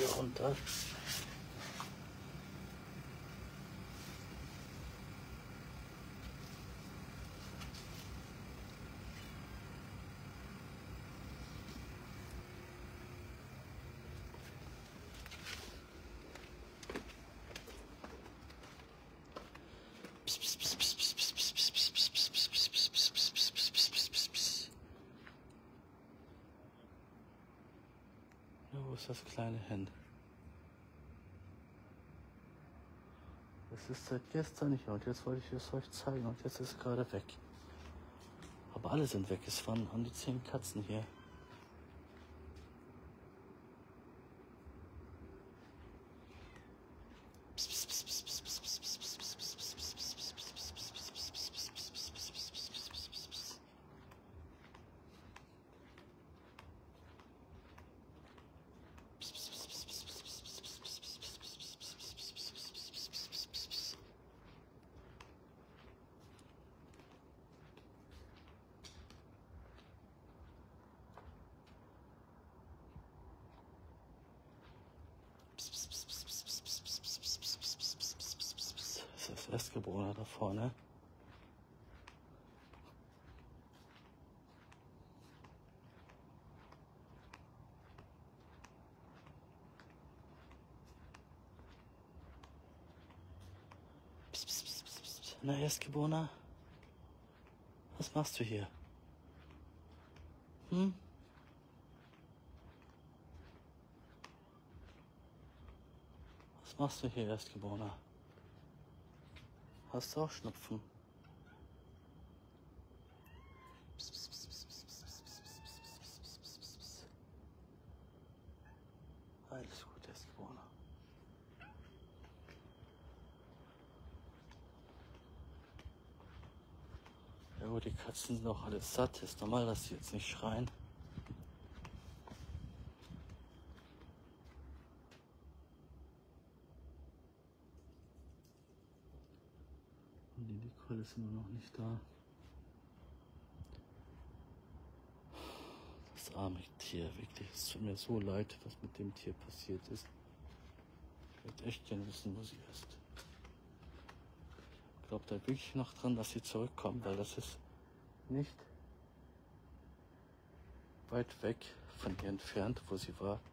hier runter. Wo ist das kleine hin? Das ist seit gestern nicht und jetzt wollte ich es euch zeigen und jetzt ist es gerade weg. Aber alle sind weg. Es waren an die zehn Katzen hier. Das ist das Erstgeborene da vorne. Na, Erstgeborener? Was machst du hier? Hm? Was machst du hier, Erstgeborener? Hast du auch Schnupfen? Alles gut, Erstgeborener. Ja gut, die Katzen sind auch alles satt. Ist normal, dass sie jetzt nicht schreien. Und die Nicole ist immer noch nicht da. Das arme Tier, wirklich. Es tut mir so leid, was mit dem Tier passiert ist. Ich würde echt gerne wissen, wo sie ist. Ich glaube da wirklich noch dran, dass sie zurückkommt, weil das ist nicht weit weg von ihr entfernt, wo sie war.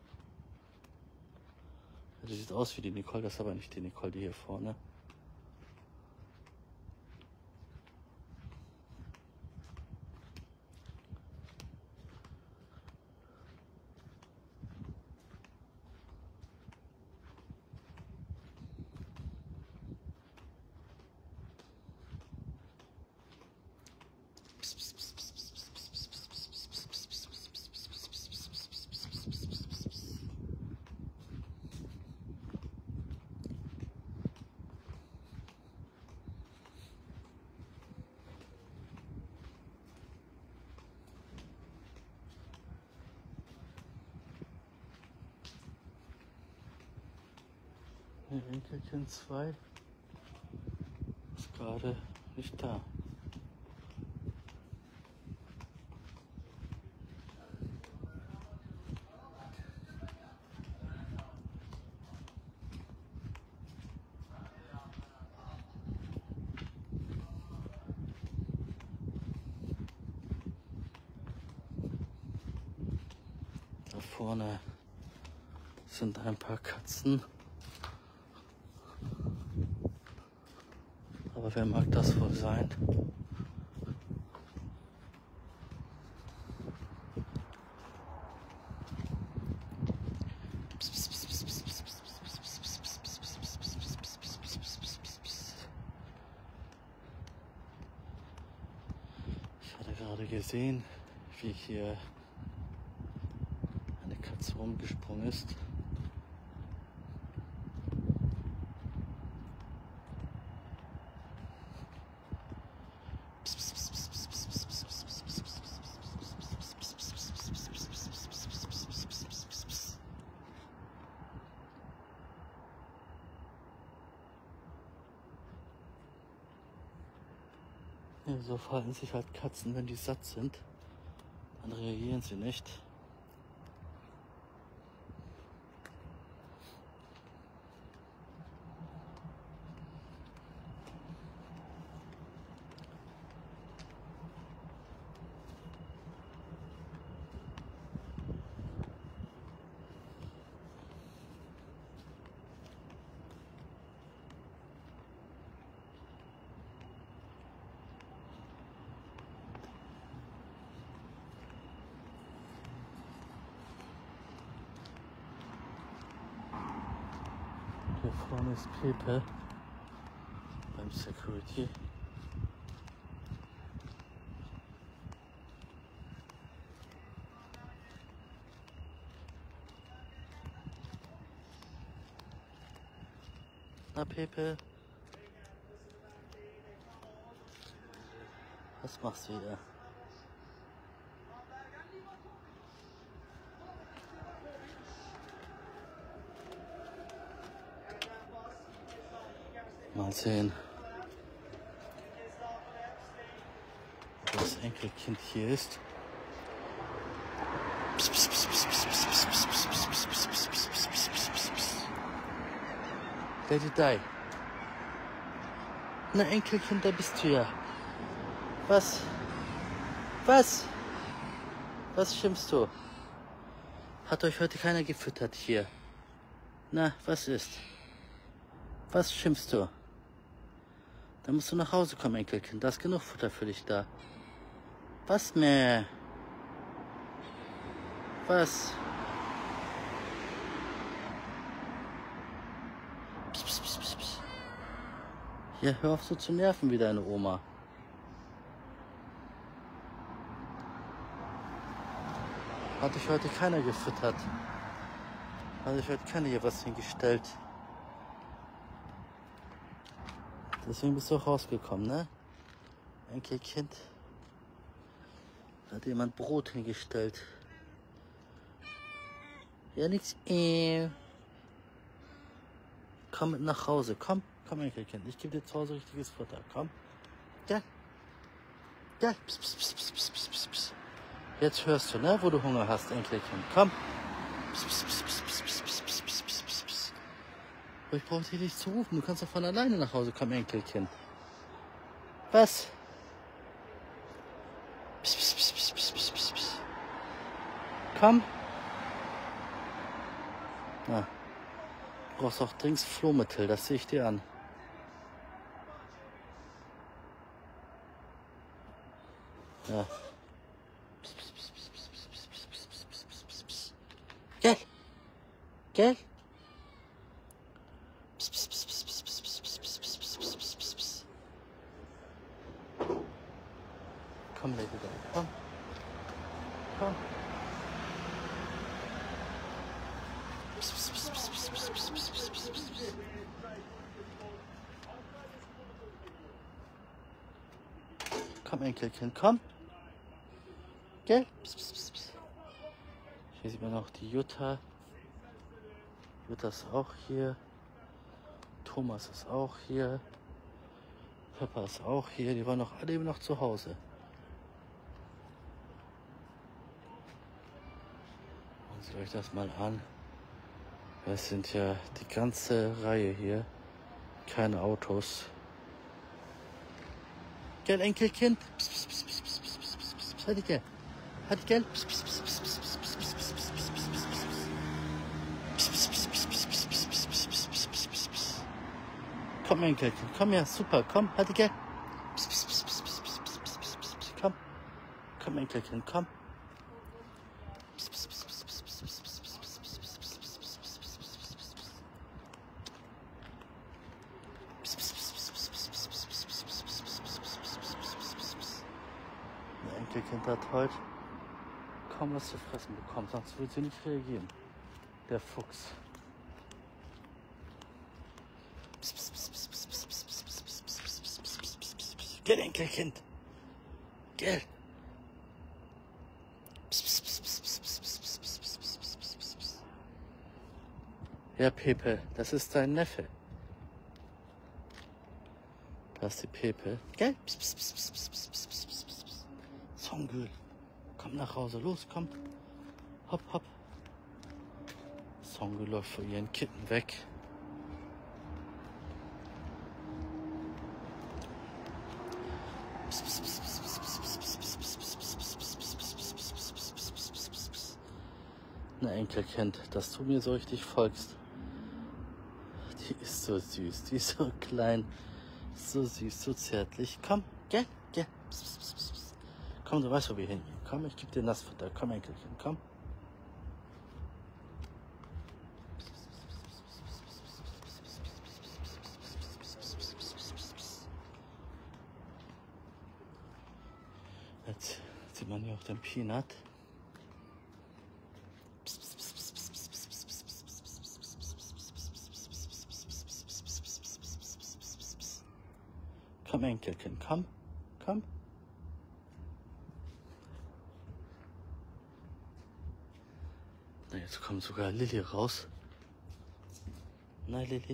Sie sieht aus wie die Nicole, das ist aber nicht die Nicole, die hier vorne. Enkelchen zwei ist gerade nicht da. Da vorne sind ein paar Katzen. Aber wer mag das wohl sein? Ich hatte gerade gesehen, wie hier eine Katze rumgesprungen ist. Ja, so verhalten sich halt Katzen, wenn die satt sind. Dann reagieren sie nicht. Hier vorne ist Pepe beim Security. Na Pepe, was machst du hier? Mal sehen, ob das Enkelkind hier ist. Lady Di. Na Enkelkind, da bist du ja. Was? Was? Was schimpfst du? Hat euch heute keiner gefüttert hier? Na, was ist? Was schimpfst du? Dann musst du nach Hause kommen, Enkelkind. Da ist genug Futter für dich da. Was, mehr? Was? Psst, psst, psst, psst, psst. Ja, hör auf so zu nerven wie deine Oma. Hat dich heute keiner gefüttert? Hat dich heute keiner hier was hingestellt? Deswegen bist du auch rausgekommen, ne? Enkelkind. Da hat jemand Brot hingestellt. Ja, nichts. Äh. Komm mit nach Hause. Komm, komm, Enkelkind. Ich gebe dir zu Hause richtiges Futter. Komm. Ja. Ja. Pss, pss, pss, pss, pss, pss, pss, pss. Jetzt hörst du, ne? Wo du Hunger hast, Enkelkind. Komm. Pss, pss, pss, pss, pss, pss, pss, pss, pss, pss, pss, pss. Ich brauche dich nicht zu rufen. Du kannst doch von alleine nach Hause kommen, Enkelkind. Was? Pss, pss, pss, pss, pss, pss, pss, pss. Komm. Na. Du brauchst auch dringend Flohmittel, das sehe ich dir an. Ja. Pss, pss, pss, pss, pss, pss, pss, pss, pss, pss, pss, pss, pss. Gell? Gell? Pss, pss, pss, pss, pss, pss, pss, pss, pss, pss, pss, pss, pss, pss. Komm, Lady Di, komm. Komm. Pss, pss, pss, pss, pss, pss, pss, pss, pss, pss, pss. Komm, Enkelkind, komm. Gell? Pss, pss, pss, pss. Hier sieht man auch die Jutta. Jutta ist auch hier. Thomas ist auch hier. Papa ist auch hier. Die waren noch alle eben noch zu Hause. Und seht euch das mal an. Das sind ja die ganze Reihe hier. Keine Autos. Gell, Enkelkind? Pss, pss, pss, pss, pss, pss, pss, pss, pss, pss. Hat die gell? Hat die gell? Pss, pss, pss, pss, pss, pss, pss, pss, pss, pss, pss, pss, pss, pss. Komm, Enkelkind, komm her, super, komm, hat die gell? Pss, pss, pss, pss, pss, pss, pss, pss, pss, pss, pss. Komm, komm, Enkelkind, komm. Pss, pss, pss, pss, pss, pss, pss, pss, pss, pss, pss, pss, pss, pss, pss, pss, pss, pss, pss, pss. Pss, pss, pss, pss, pss, pss, pss, pss, pss, pss, pss, pss, pss, pss, pss, pss, pss. Der Enkelkind hat heute kaum was zu fressen bekommen, sonst würde sie nicht reagieren. Der Fuchs. Pss, pss, pss, pss, pss, pss, pss, pss, pss, pss, pss, pss, pss, pss, pss, pss. Gell, Enkelkind? Gell? Pss, pss, pss, pss, pss, pss, pss, pss, pss, pss, pss, pss, pss, pss. Ja, Pepe, das ist dein Neffe. Da ist die Pepe. Gell? Pss, pss, pss, pss, pss, pss, pss, pss, pss, pss, pss. Songül, komm nach Hause, los, komm. Hopp, hopp. Songül läuft vor ihren Kitten weg. Na, Enkelkind, dass du mir so richtig folgst. Die ist so süß, die ist so klein, so süß, so zärtlich. Komm, gell, gell. Pss, pss, pss, pss. Komm, du weißt, wo wir hingehen. Komm, ich geb dir Nassfutter. Komm, Enkelkind, komm. sieht man hier auch den Peanut. Komm, Enkelchen, komm, komm. Na, jetzt kommt sogar Lilly raus. Na, Lilly.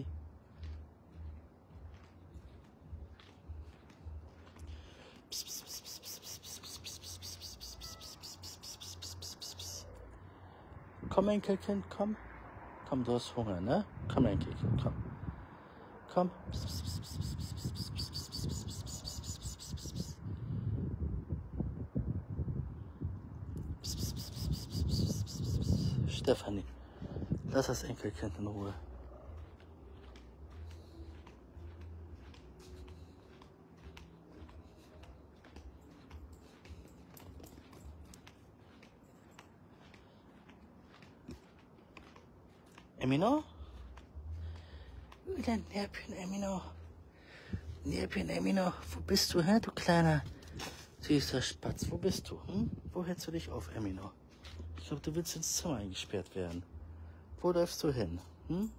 Komm, Enkelchen, komm. Komm, du hast Hunger, ne? Komm, Enkelchen, komm. Komm. Stefanie, lass das Enkelkind in Ruhe. Emino? Wieder Nährchen, Emino. Nährchen, Emino. Wo bist du, hä, du kleiner süßer Spatz? Wo bist du? Hm? Wo hältst du dich auf, Emino? Ich glaube, du willst ins Zimmer eingesperrt werden. Wo läufst du hin? Hm?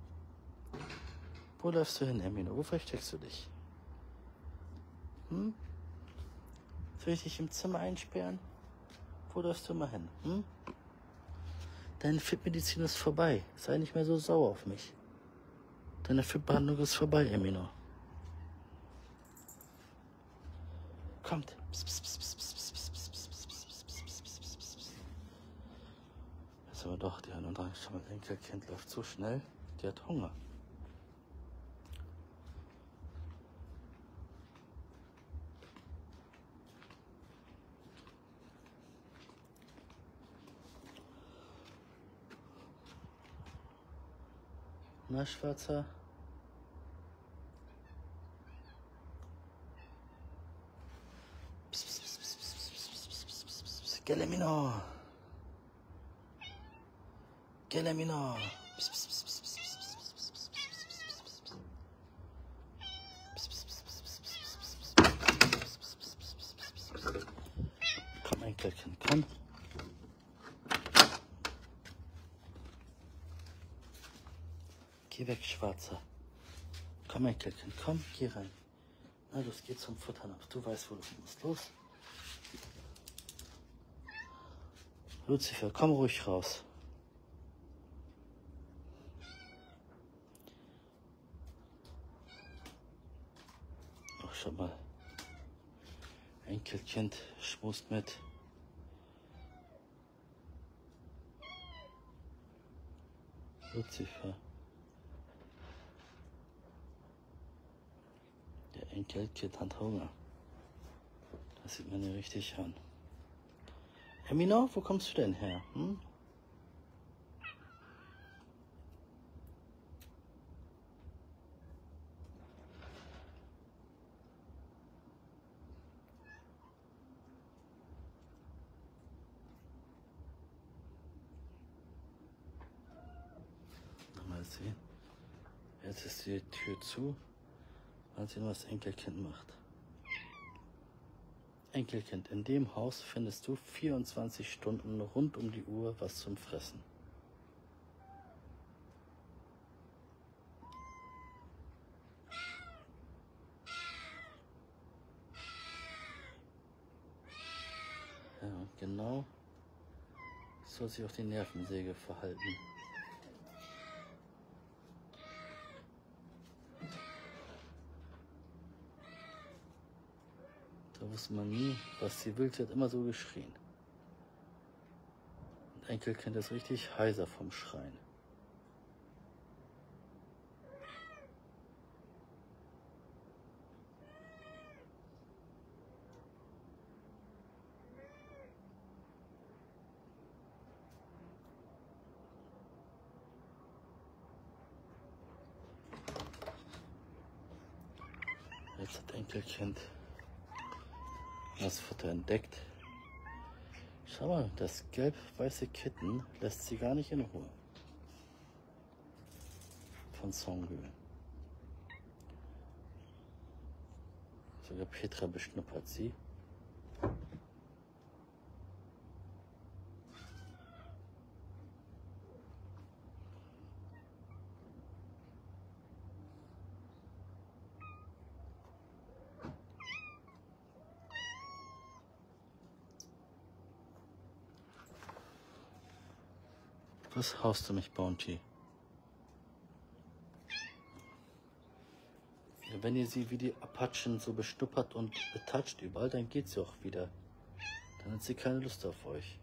Wo läufst du hin, Emino? Wo versteckst du dich? Hm? Soll ich dich im Zimmer einsperren? Wo läufst du mal hin? Hm? Deine F I P-Medizin ist vorbei. Sei nicht mehr so sauer auf mich. Deine F I P-Behandlung ist vorbei, Emino. Kommt. Jetzt aber doch, die andere Enkelkind läuft so schnell, die hat Hunger. Na, Schwarzer? Gelemino. Gelemino. Komm, Enkelchen, komm. Geh weg, Schwarzer. Komm, Enkelchen, komm, geh rein. Na, los, geh zum Futtern ab. Du weißt, wo du musst. Los. Lucifer, komm ruhig raus. Ach, schau mal. Enkelkind schmust mit. Lucifer. Der Enkelkind hat Hunger. Das sieht man ja richtig an. Emino, wo kommst du denn her? Hm? Mal sehen. Jetzt ist die Tür zu. Mal sehen, was Enkelkind macht. Enkelkind, in dem Haus findest du vierundzwanzig Stunden rund um die Uhr was zum Fressen. Ja, und genau soll sich auch die Nervensäge verhalten. Da wusste man nie, was sie will. Sie hat immer so geschrien. Und Enkelkind ist richtig heiser vom Schreien. Jetzt hat Enkelkind das Futter entdeckt. Schau mal, das gelb-weiße Kitten lässt sie gar nicht in Ruhe. Von Songül. Sogar Petra beschnuppert sie. Was haust du mich, Bounty? Ja, wenn ihr sie wie die Apachen so beschnuppert und betatscht überall, dann geht sie auch wieder. Dann hat sie keine Lust auf euch.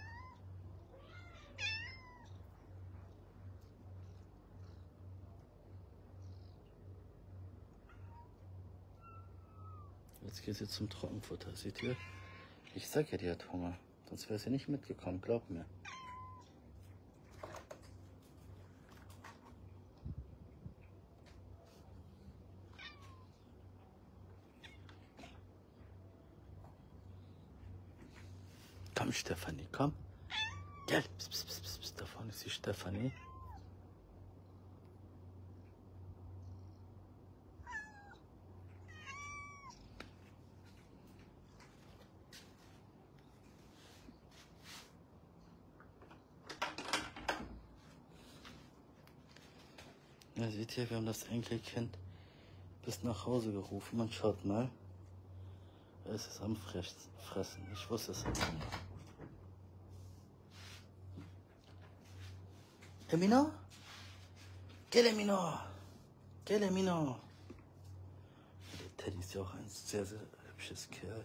Jetzt geht sie zum Trockenfutter, seht ihr? Ich sag ja, die hat Hunger. Sonst wäre sie nicht mitgekommen, glaub mir. Komm, Stefanie, komm. Gell? Psst, psst, psst, psst, psst. Da vorne ist die Stefanie. Ja, seht ihr, wir haben das Enkelkind bis nach Hause gerufen. Man schaut mal. Es ist am Fressen. Ich wusste es nicht. Emino? Gell, Emino? Gell, Emino? Der Teddy ist ja auch ein sehr, sehr hübsches Kerl.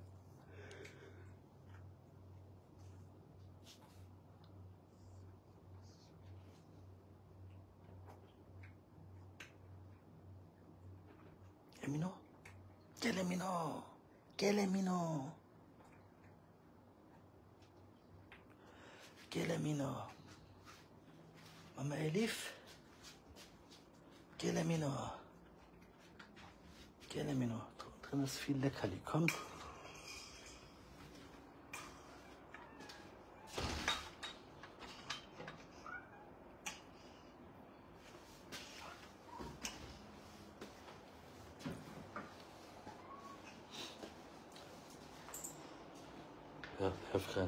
Emino? Gell, Emino? Gell, Emino? Gell, Emino? Mama Elif? Gell, Emino? Gell, Emino? Drin ist viel Leckerli, komm. Ja, Höfchen.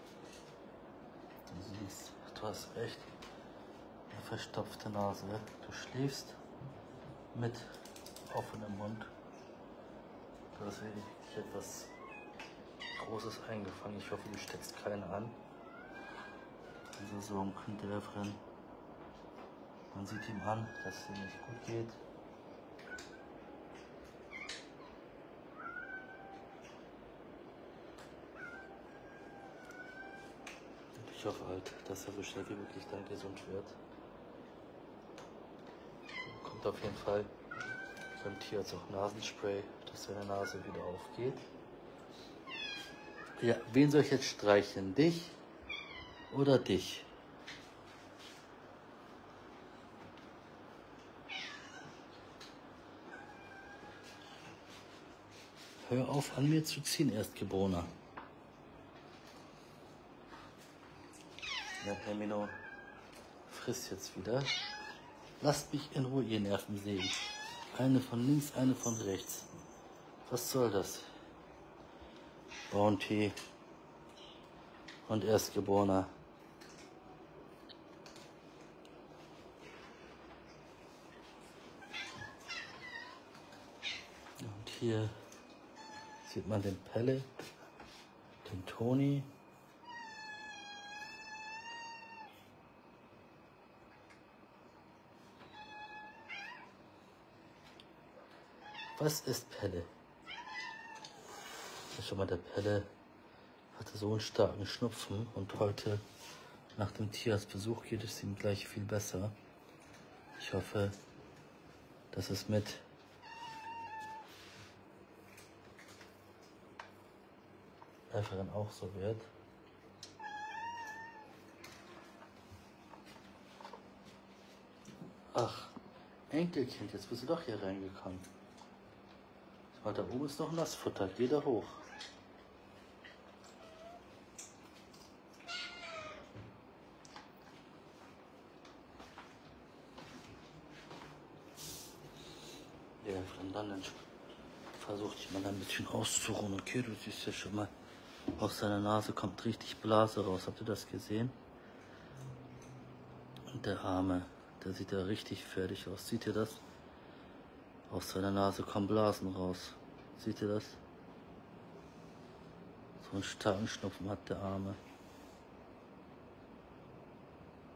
Du siehst, du hast echt eine verstopfte Nase. Du schläfst mit offenem Mund. Du hast wirklich etwas Großes eingefangen. Ich hoffe, du steckst keinen an. Also so könnte er rennen. Man sieht ihm an, dass es ihm nicht gut geht. Ich hoffe halt, dass er so schnell wie möglich dann gesund wird. Kommt auf jeden Fall beim Tierarzt auch Nasenspray, dass seine Nase wieder aufgeht. Ja, wen soll ich jetzt streicheln? Dich oder dich? Hör auf, an mir zu ziehen, Erstgeborener. Ja, Hermino, frisst jetzt wieder. Lasst mich in Ruhe, ihr Nervensägen. Eine von links, eine von rechts. Was soll das? Bounty und Erstgeborener. Und hier sieht man den Pelle, den Toni. Was ist Pelle? Schon mal, der Pelle hatte so einen starken Schnupfen und heute nach dem Tierarztbesuch geht es ihm gleich viel besser. Ich hoffe, dass es mit Äfferen auch so wird. Ach, Enkelkind, jetzt bist du doch hier reingekommen. Da oben ist noch Nassfutter, geh da hoch. Ja, von dann versucht ich mal ein bisschen auszuruhen. Okay, du siehst ja schon mal, aus seiner Nase kommt richtig Blase raus. Habt ihr das gesehen? Und der Arme, der sieht ja richtig fertig aus. Seht ihr das? Aus seiner Nase kommen Blasen raus. Seht ihr das? So einen starken Schnupfen hat der Arme.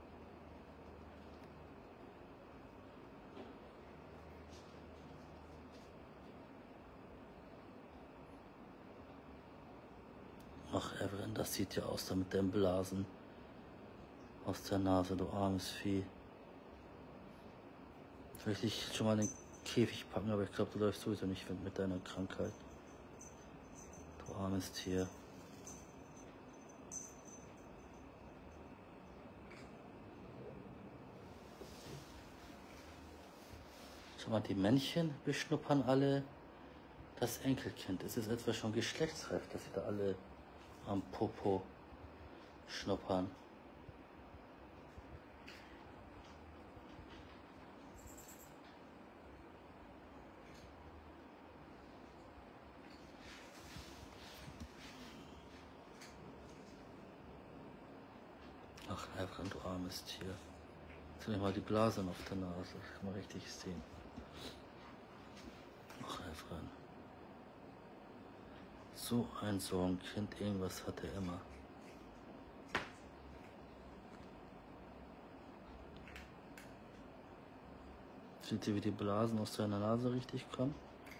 Ach, Evelyn, das sieht ja aus da mit den Blasen aus der Nase, du armes Vieh. Soll ich dich schon mal in den Käfig packen, aber ich glaube, du läufst sowieso nicht mit deiner Krankheit. Du armes Tier. Schau mal, die Männchen beschnuppern alle das Enkelkind. Es ist etwa schon geschlechtsreif, dass sie da alle am Popo schnuppern. Ach, Evelyn, du armes Tier. Jetzt mir mal die Blasen auf der Nase. Das kann man richtig sehen. Ach, Evelyn. So ein Sorgenkind, irgendwas hat er immer. Seht ihr, wie die Blasen aus seiner Nase richtig kommen?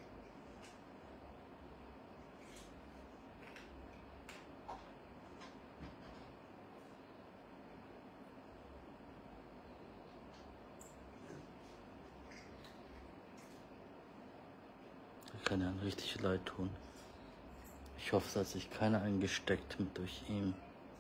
Das kann ja richtig leid tun. Ich hoffe, es hat sich keiner angesteckt mit durch ihn.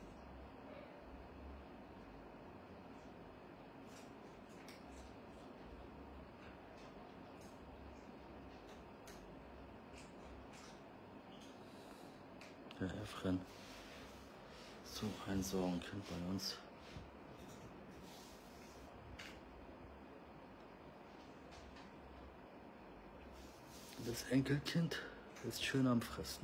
Der Evelyn. So ein Sorgenkind bei uns. Das Enkelkind ist schön am Fressen.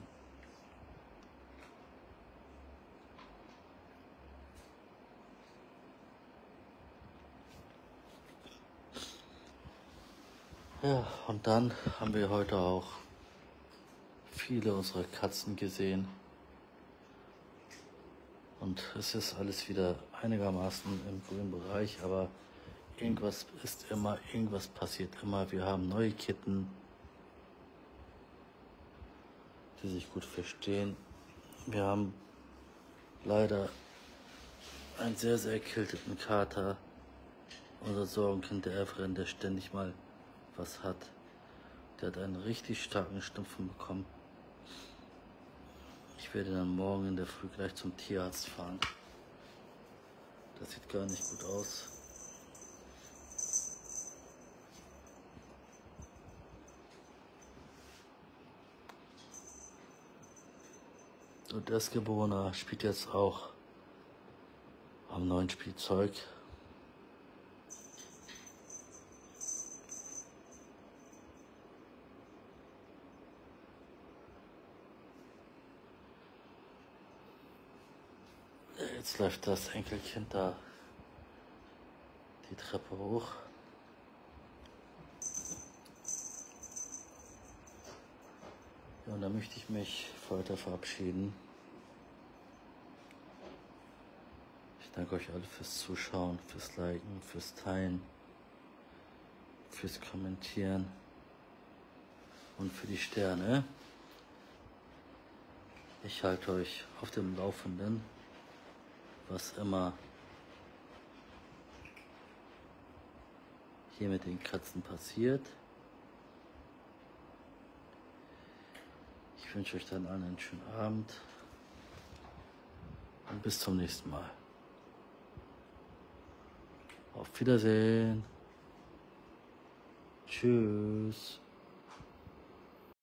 Ja, und dann haben wir heute auch viele unserer Katzen gesehen. Und es ist alles wieder einigermaßen im grünen Bereich, aber irgendwas ist immer, irgendwas passiert immer. Wir haben neue Kitten, die sich gut verstehen. Wir haben leider einen sehr, sehr erkälteten Kater. Unser Sorgenkind, der Evelyn, der ständig mal was hat. Der hat einen richtig starken Schnupfen bekommen. Ich werde dann morgen in der Früh gleich zum Tierarzt fahren. Das sieht gar nicht gut aus. Und der Erstgeborene spielt jetzt auch am neuen Spielzeug. Jetzt läuft das Enkelkind da die Treppe hoch. Ja, und da möchte ich mich für heute verabschieden. Ich danke euch alle fürs Zuschauen, fürs Liken, fürs Teilen, fürs Kommentieren und für die Sterne. Ich halte euch auf dem Laufenden, was immer hier mit den Katzen passiert. Ich wünsche euch dann allen einen schönen Abend und bis zum nächsten Mal. Auf Wiedersehen. Tschüss.